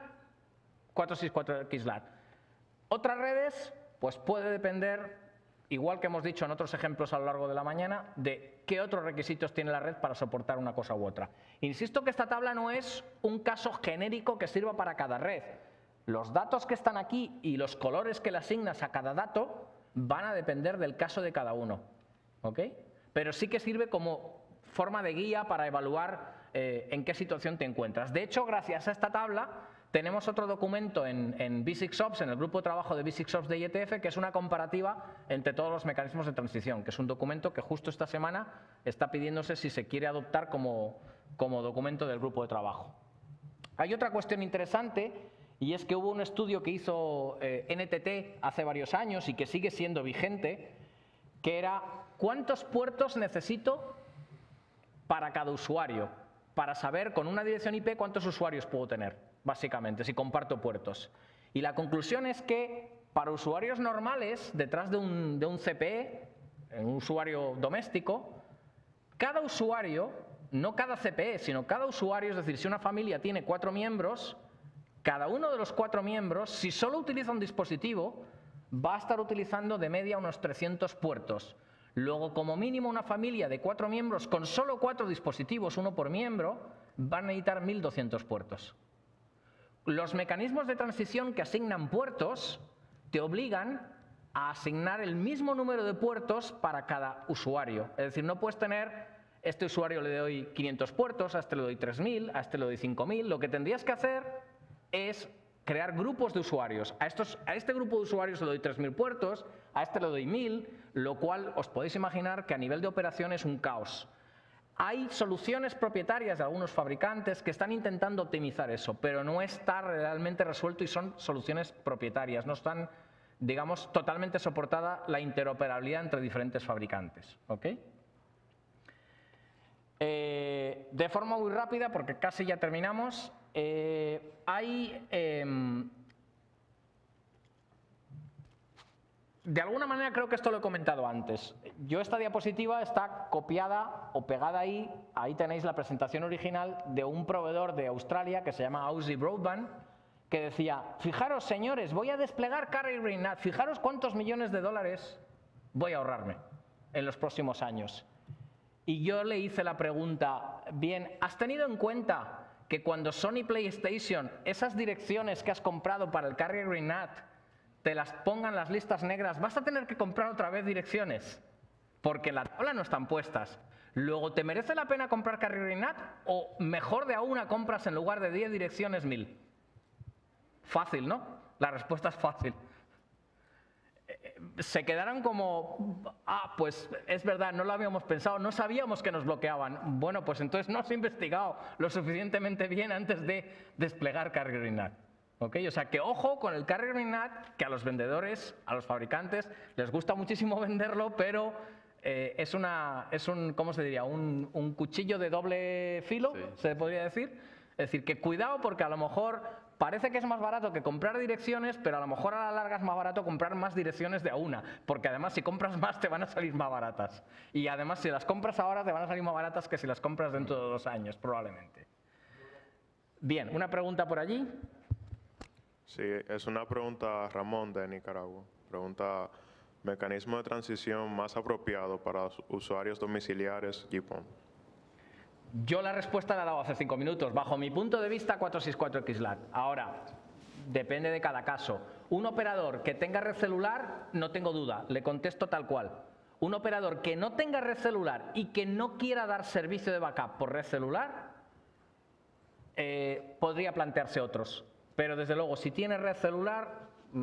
464XLAT. Otras redes, pues puede depender, igual que hemos dicho en otros ejemplos a lo largo de la mañana, de qué otros requisitos tiene la red para soportar una cosa u otra. Insisto que esta tabla no es un caso genérico que sirva para cada red. Los datos que están aquí y los colores que le asignas a cada dato van a depender del caso de cada uno. ¿Ok? Pero sí que sirve como forma de guía para evaluar en qué situación te encuentras. De hecho, gracias a esta tabla, tenemos otro documento en B6Ops, en el grupo de trabajo de B6Ops de IETF, que es una comparativa entre todos los mecanismos de transición, que es un documento que justo esta semana está pidiéndose si se quiere adoptar como documento del grupo de trabajo. Hay otra cuestión interesante, y es que hubo un estudio que hizo NTT hace varios años y que sigue siendo vigente, que era ¿cuántos puertos necesito para cada usuario? Para saber con una dirección IP cuántos usuarios puedo tener, básicamente, si comparto puertos. Y la conclusión es que para usuarios normales, detrás de un CPE, un usuario doméstico, cada usuario, no cada CPE, sino cada usuario, es decir, si una familia tiene 4 miembros, cada uno de los 4 miembros, si solo utiliza un dispositivo, va a estar utilizando de media unos 300 puertos. Luego, como mínimo, una familia de 4 miembros con solo 4 dispositivos, uno por miembro, va a necesitar 1.200 puertos. Los mecanismos de transición que asignan puertos te obligan a asignar el mismo número de puertos para cada usuario. Es decir, no puedes tener, este usuario le doy 500 puertos, a este le doy 3.000, a este le doy 5.000. Lo que tendrías que hacer es crear grupos de usuarios. A este grupo de usuarios le doy 3.000 puertos, a este le doy 1.000, lo cual os podéis imaginar que a nivel de operación es un caos. Hay soluciones propietarias de algunos fabricantes que están intentando optimizar eso, pero no está realmente resuelto y son soluciones propietarias, no están, digamos, totalmente soportada la interoperabilidad entre diferentes fabricantes. ¿Ok? De forma muy rápida, porque casi ya terminamos, de alguna manera creo que esto lo he comentado antes. Esta diapositiva está copiada o pegada ahí tenéis la presentación original de un proveedor de Australia que se llama Aussie Broadband, que decía, fijaros señores, voy a desplegar Carrier Green NAT, fijaros cuántos millones de dólares voy a ahorrarme en los próximos años. Y yo le hice la pregunta, bien, ¿has tenido en cuenta que cuando Sony PlayStation, esas direcciones que has comprado para el Carrier Green NAT, te las pongan las listas negras, vas a tener que comprar otra vez direcciones? Porque en la tabla no están puestas. Luego, ¿te merece la pena comprar Carrier Green NAT? O mejor de a una compras en lugar de 10 direcciones 1.000. Fácil, ¿no? La respuesta es fácil. Se quedaron como, pues es verdad, no lo habíamos pensado, no sabíamos que nos bloqueaban. Bueno, pues entonces no has investigado lo suficientemente bien antes de desplegar Carrier Green NAT. ¿Okay? O sea, que ojo con el Carrier Green NAT, que a los vendedores, a los fabricantes, les gusta muchísimo venderlo, pero es un, ¿cómo se diría? Un cuchillo de doble filo, sí, se podría decir. Es decir, que cuidado porque a lo mejor parece que es más barato que comprar direcciones, pero a lo mejor a la larga es más barato comprar más direcciones de a una, porque además si compras más te van a salir más baratas. Y además si las compras ahora te van a salir más baratas que si las compras dentro de 2 años, probablemente. Bien, ¿una pregunta por allí? Sí, es una pregunta Ramón de Nicaragua. Pregunta, ¿mecanismo de transición más apropiado para usuarios domiciliares GPON? Yo la respuesta la he dado hace 5 minutos. Bajo mi punto de vista, 464XLAT. Ahora, depende de cada caso. Un operador que tenga red celular, no tengo duda, le contesto tal cual. Un operador que no tenga red celular y que no quiera dar servicio de backup por red celular, podría plantearse otros. Pero desde luego, si tiene red celular,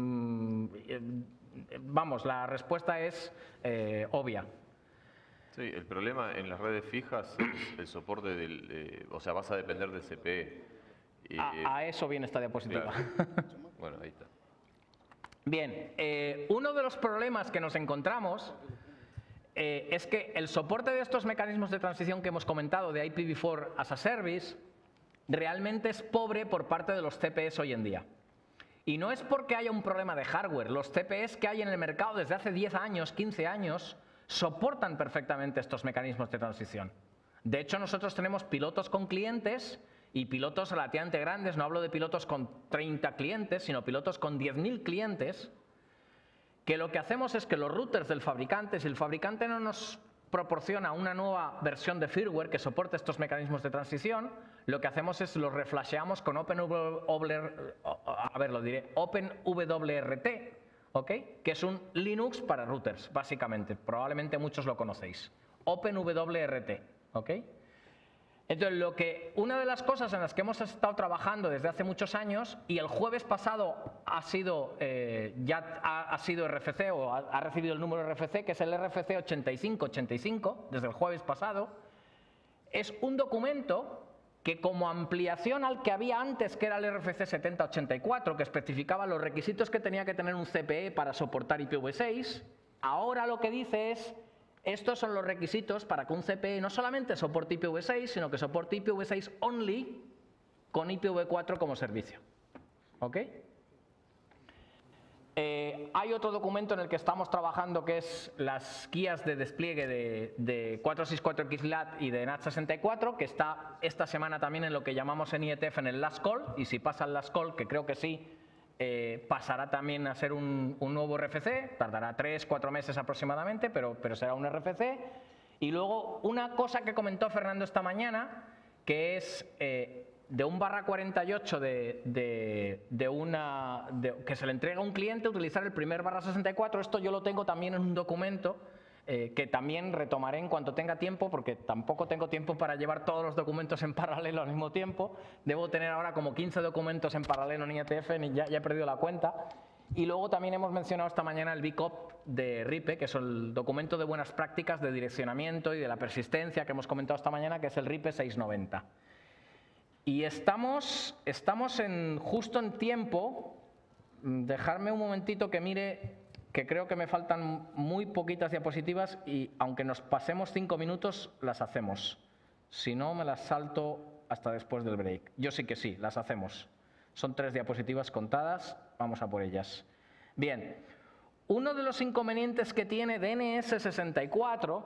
vamos, la respuesta es obvia. Sí, el problema en las redes fijas es el soporte o sea, vas a depender del CPE. A eso viene esta diapositiva. Claro. Bueno, ahí está. Bien, uno de los problemas que nos encontramos es que el soporte de estos mecanismos de transición que hemos comentado de IPv4 as a Service realmente es pobre por parte de los CPEs hoy en día. Y no es porque haya un problema de hardware. Los CPEs que hay en el mercado desde hace 10 años, 15 años, soportan perfectamente estos mecanismos de transición. De hecho, nosotros tenemos pilotos con clientes y pilotos relativamente grandes, no hablo de pilotos con 30 clientes, sino pilotos con 10.000 clientes, que lo que hacemos es que los routers del fabricante, si el fabricante no nos proporciona una nueva versión de firmware que soporte estos mecanismos de transición, lo que hacemos es los reflasheamos con OpenWRT, ¿okay? Que es un Linux para routers, básicamente. Probablemente muchos lo conocéis. OpenWRT, ¿okay? Entonces, una de las cosas en las que hemos estado trabajando desde hace muchos años, y el jueves pasado ha sido RFC o ha recibido el número RFC, que es el RFC 8585, desde el jueves pasado, es un documento que como ampliación al que había antes, que era el RFC 7084, que especificaba los requisitos que tenía que tener un CPE para soportar IPv6, ahora lo que dice es: estos son los requisitos para que un CPE no solamente soporte IPv6, sino que soporte IPv6 only con IPv4 como servicio. ¿Ok? Hay otro documento en el que estamos trabajando que es las guías de despliegue de 464XLAT y de NAT64, que está esta semana también en lo que llamamos en IETF en el Last Call, y si pasa el Last Call, que creo que sí, pasará también a ser un nuevo RFC, tardará 3-4 meses aproximadamente, pero será un RFC. Y luego una cosa que comentó Fernando esta mañana, que es de un /48 que se le entrega a un cliente utilizar el primer /64. Esto yo lo tengo también en un documento que también retomaré en cuanto tenga tiempo, porque tampoco tengo tiempo para llevar todos los documentos en paralelo al mismo tiempo. Debo tener ahora como 15 documentos en paralelo en IETF, ya he perdido la cuenta. Y luego también hemos mencionado esta mañana el BCOP de RIPE, que es el documento de buenas prácticas de direccionamiento y de la persistencia que hemos comentado esta mañana, que es el RIPE 690. Y estamos justo en tiempo. Dejarme un momentito que mire, que creo que me faltan muy poquitas diapositivas y aunque nos pasemos 5 minutos, las hacemos. Si no, me las salto hasta después del break. Yo sí que sí, las hacemos. Son 3 diapositivas contadas, vamos a por ellas. Bien, uno de los inconvenientes que tiene DNS64,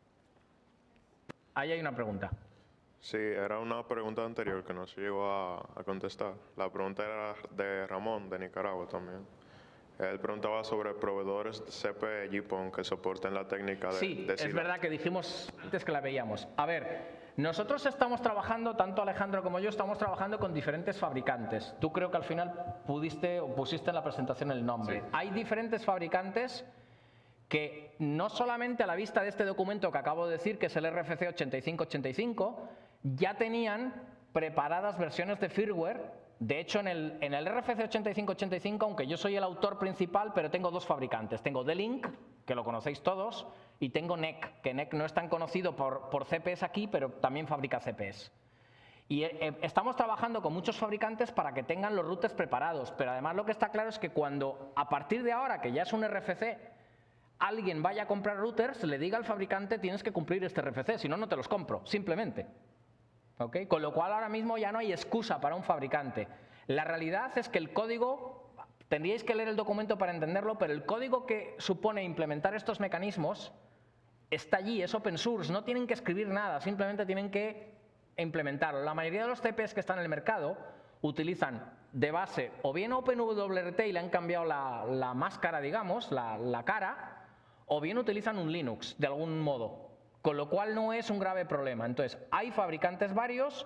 ahí hay una pregunta. Sí, era una pregunta anterior que no se llegó a contestar. La pregunta era de Ramón, de Nicaragua también. Él preguntaba sobre proveedores CPE GPON que soporten la técnica de Sí, es SILAT. verdad que dijimos antes que la veíamos. A ver, nosotros estamos trabajando, tanto Alejandro como yo, estamos trabajando con diferentes fabricantes. Tú creo que al final pusiste en la presentación el nombre. Sí. Hay diferentes fabricantes que no solamente a la vista de este documento que acabo de decir, que es el RFC 8585, ya tenían preparadas versiones de firmware. De hecho, en el RFC 8585, aunque yo soy el autor principal, pero tengo 2 fabricantes. Tengo D-Link, que lo conocéis todos, y tengo NEC, que NEC no es tan conocido por CPS aquí, pero también fabrica CPS. Y estamos trabajando con muchos fabricantes para que tengan los routers preparados, pero además lo que está claro es que cuando, a partir de ahora, que ya es un RFC, alguien vaya a comprar routers, le diga al fabricante: tienes que cumplir este RFC, si no, no te los compro, simplemente. ¿Okay? Con lo cual ahora mismo ya no hay excusa para un fabricante. La realidad es que el código, tendríais que leer el documento para entenderlo, pero el código que supone implementar estos mecanismos está allí, es open source, no tienen que escribir nada, simplemente tienen que implementarlo. La mayoría de los CPEs que están en el mercado utilizan de base o bien OpenWRT y le han cambiado la máscara, digamos, la cara, o bien utilizan un Linux de algún modo, con lo cual no es un grave problema. Entonces, hay fabricantes varios,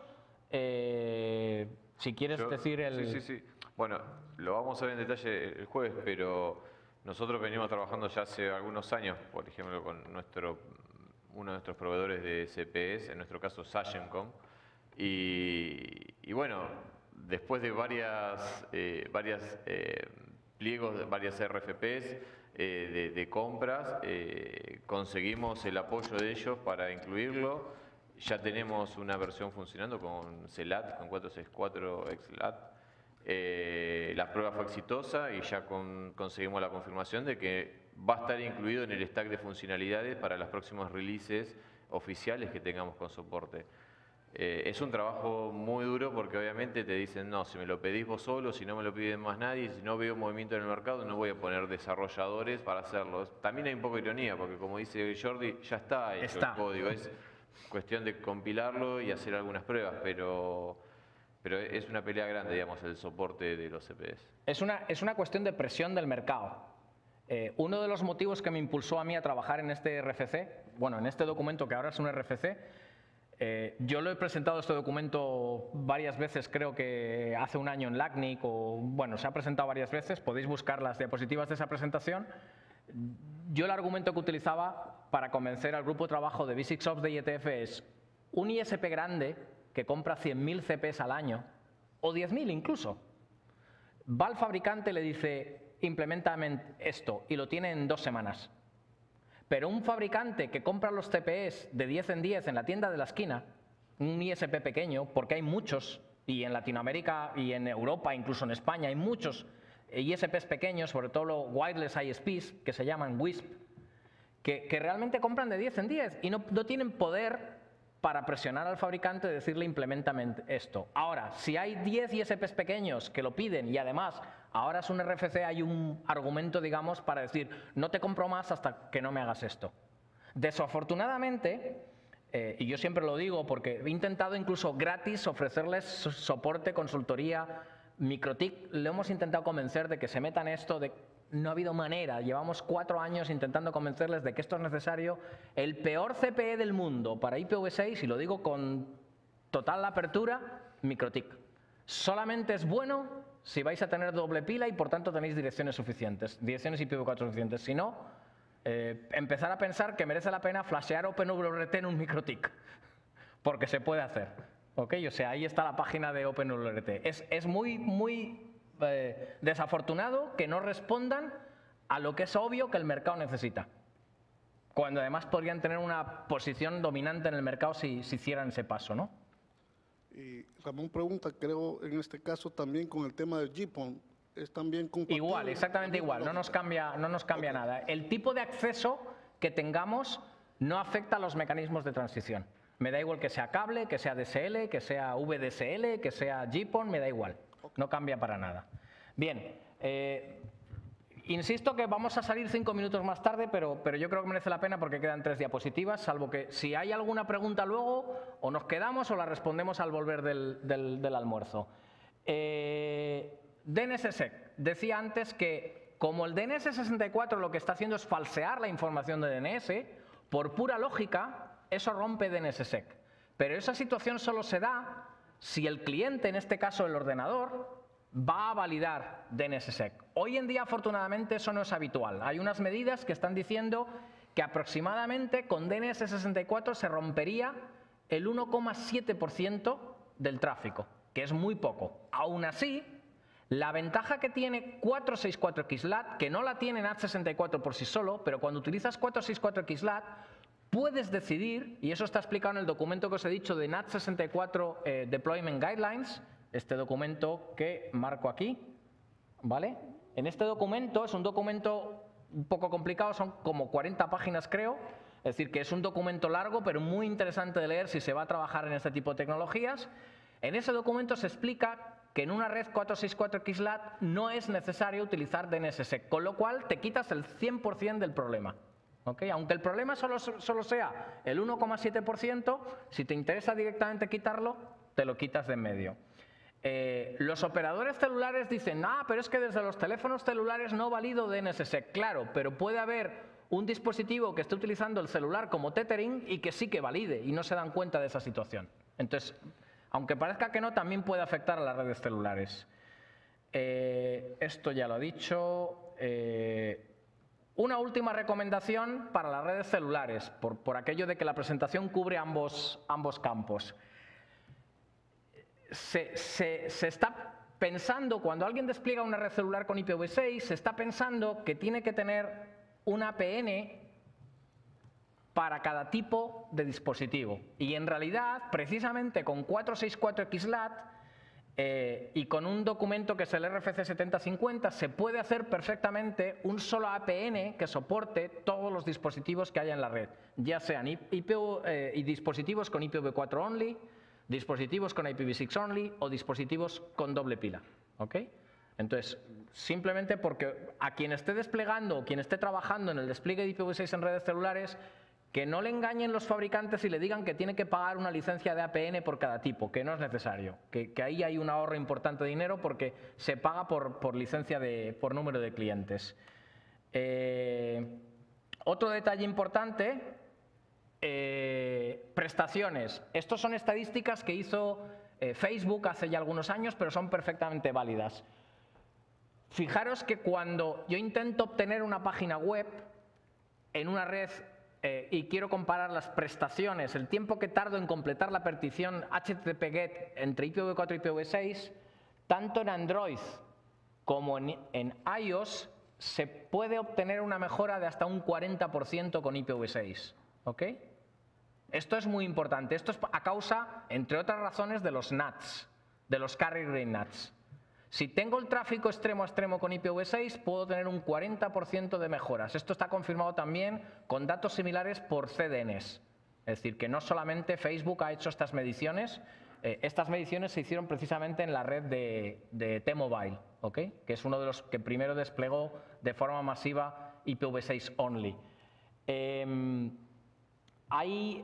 si quieres decir el... Sí. Bueno, lo vamos a ver en detalle el jueves, pero nosotros venimos trabajando ya hace algunos años, por ejemplo, con uno de nuestros proveedores de CPEs, en nuestro caso Sagemcom, y bueno, después de varias pliegos, varias RFPs de compras, conseguimos el apoyo de ellos para incluirlo. Ya tenemos una versión funcionando con CELAT, con 464 XLAT. La prueba fue exitosa y ya conseguimos la confirmación de que va a estar incluido en el stack de funcionalidades para los próximos releases oficiales que tengamos con soporte. Es un trabajo muy duro porque obviamente te dicen, no, si me lo pedís vos solo, si no me lo piden más nadie, si no veo movimiento en el mercado, no voy a poner desarrolladores para hacerlo. También hay un poco de ironía porque, como dice Jordi, ya está hecho el código. Es cuestión de compilarlo y hacer algunas pruebas, pero es una pelea grande, digamos, el soporte de los CPEs. Es una cuestión de presión del mercado. Uno de los motivos que me impulsó a mí a trabajar en este RFC, bueno, en este documento que ahora es un RFC, yo lo he presentado este documento varias veces, creo que hace un año en LACNIC, o bueno, se ha presentado varias veces, podéis buscar las diapositivas de esa presentación. Yo el argumento que utilizaba para convencer al grupo de trabajo de BSICSoft de IETF es un ISP grande que compra 100.000 CPs al año, o 10.000 incluso, va al fabricante y le dice, implementame esto, y lo tiene en 2 semanas. Pero un fabricante que compra los CPEs de 10 en 10 en la tienda de la esquina, un ISP pequeño, porque hay muchos, y en Latinoamérica y en Europa, incluso en España, hay muchos ISPs pequeños, sobre todo los wireless ISPs, que se llaman WISP, que realmente compran de 10 en 10 y no tienen poder para presionar al fabricante y decirle implementame esto. Ahora, si hay 10 ISPs pequeños que lo piden y además ahora es un RFC, hay un argumento, digamos, para decir no te compro más hasta que no me hagas esto. Desafortunadamente, y yo siempre lo digo porque he intentado incluso gratis ofrecerles soporte, consultoría, MikroTik, le hemos intentado convencer de que se metan esto, no ha habido manera. Llevamos 4 años intentando convencerles de que esto es necesario. El peor CPE del mundo para IPv6, y lo digo con total apertura, MikroTik. Solamente es bueno si vais a tener doble pila y por tanto tenéis direcciones suficientes, direcciones IPv4 suficientes. Si no, empezar a pensar que merece la pena flashear OpenWRT en un MikroTik, porque se puede hacer. ¿Ok? O sea, ahí está la página de OpenWRT. Es muy desafortunado que no respondan a lo que es obvio que el mercado necesita, cuando además podrían tener una posición dominante en el mercado si hicieran ese paso, ¿no? Y Ramón pregunta, creo en este caso también con el tema del GPON, ¿es también compatible? Igual, exactamente igual, no nos cambia nada. El tipo de acceso que tengamos no afecta a los mecanismos de transición. Me da igual que sea cable, que sea DSL, que sea VDSL, que sea GPON, me da igual. No cambia para nada. Bien, insisto que vamos a salir 5 minutos más tarde, pero yo creo que merece la pena porque quedan 3 diapositivas, salvo que si hay alguna pregunta luego, o nos quedamos o la respondemos al volver del almuerzo. DNSSEC. Decía antes que como el DNS64 lo que está haciendo es falsear la información de DNS, por pura lógica, eso rompe DNSSEC. Pero esa situación solo se da si el cliente, en este caso el ordenador, va a validar DNSSEC. Hoy en día, afortunadamente, eso no es habitual. Hay unas medidas que están diciendo que aproximadamente con DNS64 se rompería el 1,7% del tráfico, que es muy poco. Aún así, la ventaja que tiene 464XLAT, que no la tiene NAT64 por sí solo, pero cuando utilizas 464XLAT, puedes decidir, y eso está explicado en el documento que os he dicho de NAT64 Deployment Guidelines, este documento que marco aquí, ¿vale? En este documento, es un documento un poco complicado, son como 40 páginas creo, es decir, que es un documento largo, pero muy interesante de leer si se va a trabajar en este tipo de tecnologías. En ese documento se explica que en una red 464XLAT no es necesario utilizar DNSSEC, con lo cual te quitas el 100% del problema. ¿Okay? Aunque el problema solo sea el 1,7%, si te interesa directamente quitarlo, te lo quitas de en medio. Los operadores celulares dicen, pero es que desde los teléfonos celulares no valido DNSSEC. Claro, pero puede haber un dispositivo que esté utilizando el celular como tethering y que sí que valide y no se dan cuenta de esa situación. Entonces, aunque parezca que no, también puede afectar a las redes celulares. Esto ya lo he dicho. Una última recomendación para las redes celulares, por aquello de que la presentación cubre ambos campos. Se está pensando, cuando alguien despliega una red celular con IPv6, se está pensando que tiene que tener una APN para cada tipo de dispositivo. Y en realidad, precisamente con 464XLAT y con un documento que es el RFC 7050, se puede hacer perfectamente un solo APN que soporte todos los dispositivos que haya en la red, ya sean dispositivos con IPv4 only, dispositivos con IPv6 only o dispositivos con doble pila. ¿Ok? Entonces, simplemente porque a quien esté desplegando o quien esté trabajando en el despliegue de IPv6 en redes celulares, que no le engañen los fabricantes y le digan que tiene que pagar una licencia de APN por cada tipo, que no es necesario, que ahí hay un ahorro importante de dinero porque se paga por licencia por número de clientes. Otro detalle importante, prestaciones. Estos son estadísticas que hizo Facebook hace ya algunos años, pero son perfectamente válidas. Fijaros que cuando yo intento obtener una página web en una red y quiero comparar las prestaciones, el tiempo que tardo en completar la petición HTTP-GET entre IPv4 y IPv6, tanto en Android como en iOS se puede obtener una mejora de hasta un 40% con IPv6. ¿Ok? Esto es muy importante. Esto es a causa, entre otras razones, de los NATs, de los carrier grade NATs. Si tengo el tráfico extremo a extremo con IPv6, puedo tener un 40% de mejoras. Esto está confirmado también con datos similares por CDNs. Es decir, que no solamente Facebook ha hecho estas mediciones se hicieron precisamente en la red de T-Mobile, ¿ok? Que es uno de los que primero desplegó de forma masiva IPv6 only. Hay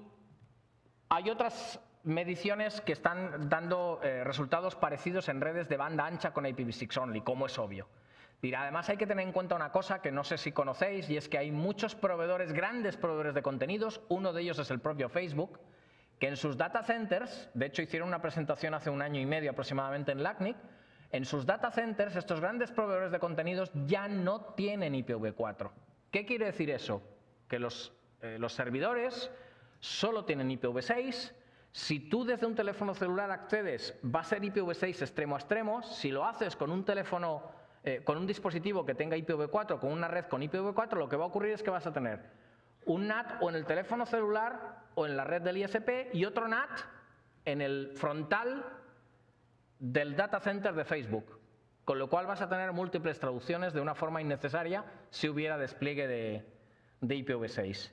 otras mediciones que están dando resultados parecidos en redes de banda ancha con IPv6 only, como es obvio. Además hay que tener en cuenta una cosa que no sé si conocéis, y es que hay muchos proveedores, grandes proveedores de contenidos, uno de ellos es el propio Facebook, que en sus data centers, de hecho hicieron una presentación hace 1 año y medio aproximadamente en LACNIC, en sus data centers estos grandes proveedores de contenidos ya no tienen IPv4. ¿Qué quiere decir eso? Que los servidores solo tienen IPv6. Si tú desde un teléfono celular accedes, va a ser IPv6 extremo a extremo. Si lo haces con un teléfono, con un dispositivo que tenga IPv4, con una red con IPv4, lo que va a ocurrir es que vas a tener un NAT o en el teléfono celular o en la red del ISP y otro NAT en el frontal del data center de Facebook. Con lo cual vas a tener múltiples traducciones de una forma innecesaria si hubiera despliegue de IPv6.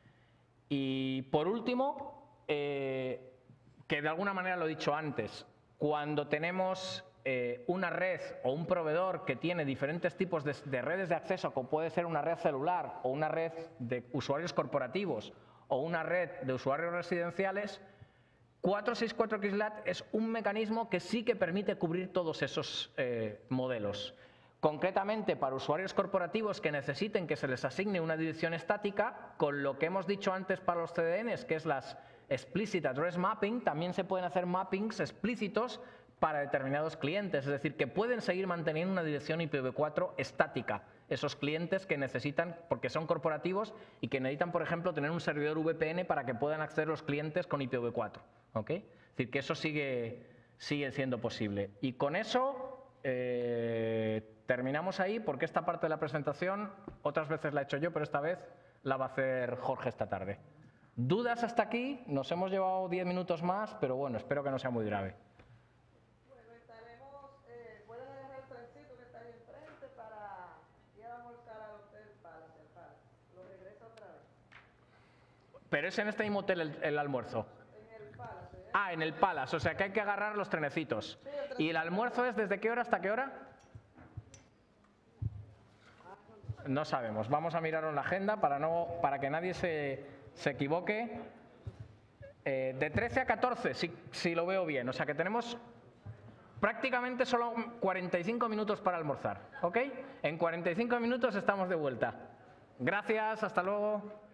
Y por último, que de alguna manera lo he dicho antes, cuando tenemos una red o un proveedor que tiene diferentes tipos de redes de acceso, como puede ser una red celular o una red de usuarios corporativos o una red de usuarios residenciales, 464XLAT es un mecanismo que sí que permite cubrir todos esos modelos. Concretamente, para usuarios corporativos que necesiten que se les asigne una dirección estática, con lo que hemos dicho antes para los CDNs, que es las Explicit Address Mapping, también se pueden hacer mappings explícitos para determinados clientes, es decir, que pueden seguir manteniendo una dirección IPv4 estática, esos clientes que necesitan, porque son corporativos y que necesitan, por ejemplo, tener un servidor VPN para que puedan acceder los clientes con IPv4. ¿Ok? Es decir, que eso sigue siendo posible. Y con eso terminamos ahí, porque esta parte de la presentación otras veces la he hecho yo, pero esta vez la va a hacer Jorge esta tarde. ¿Dudas hasta aquí? Nos hemos llevado 10 minutos más, pero bueno, espero que no sea muy grave. Bueno, estaremos, pueden dejar el trencito que está ahí enfrente para ir a almorzar al Hotel Palace, lo regreso otra vez. Pero es en este mismo hotel el almuerzo. En el Palace. Ah, en el Palace, o sea que hay que agarrar los trenecitos. Sí, el ¿Y el almuerzo es desde qué hora hasta qué hora? No sabemos. Vamos a mirar en la agenda para que nadie se equivoque. De 13 a 14, si lo veo bien. O sea que tenemos prácticamente solo 45 minutos para almorzar. ¿Ok? En 45 minutos estamos de vuelta. Gracias, hasta luego.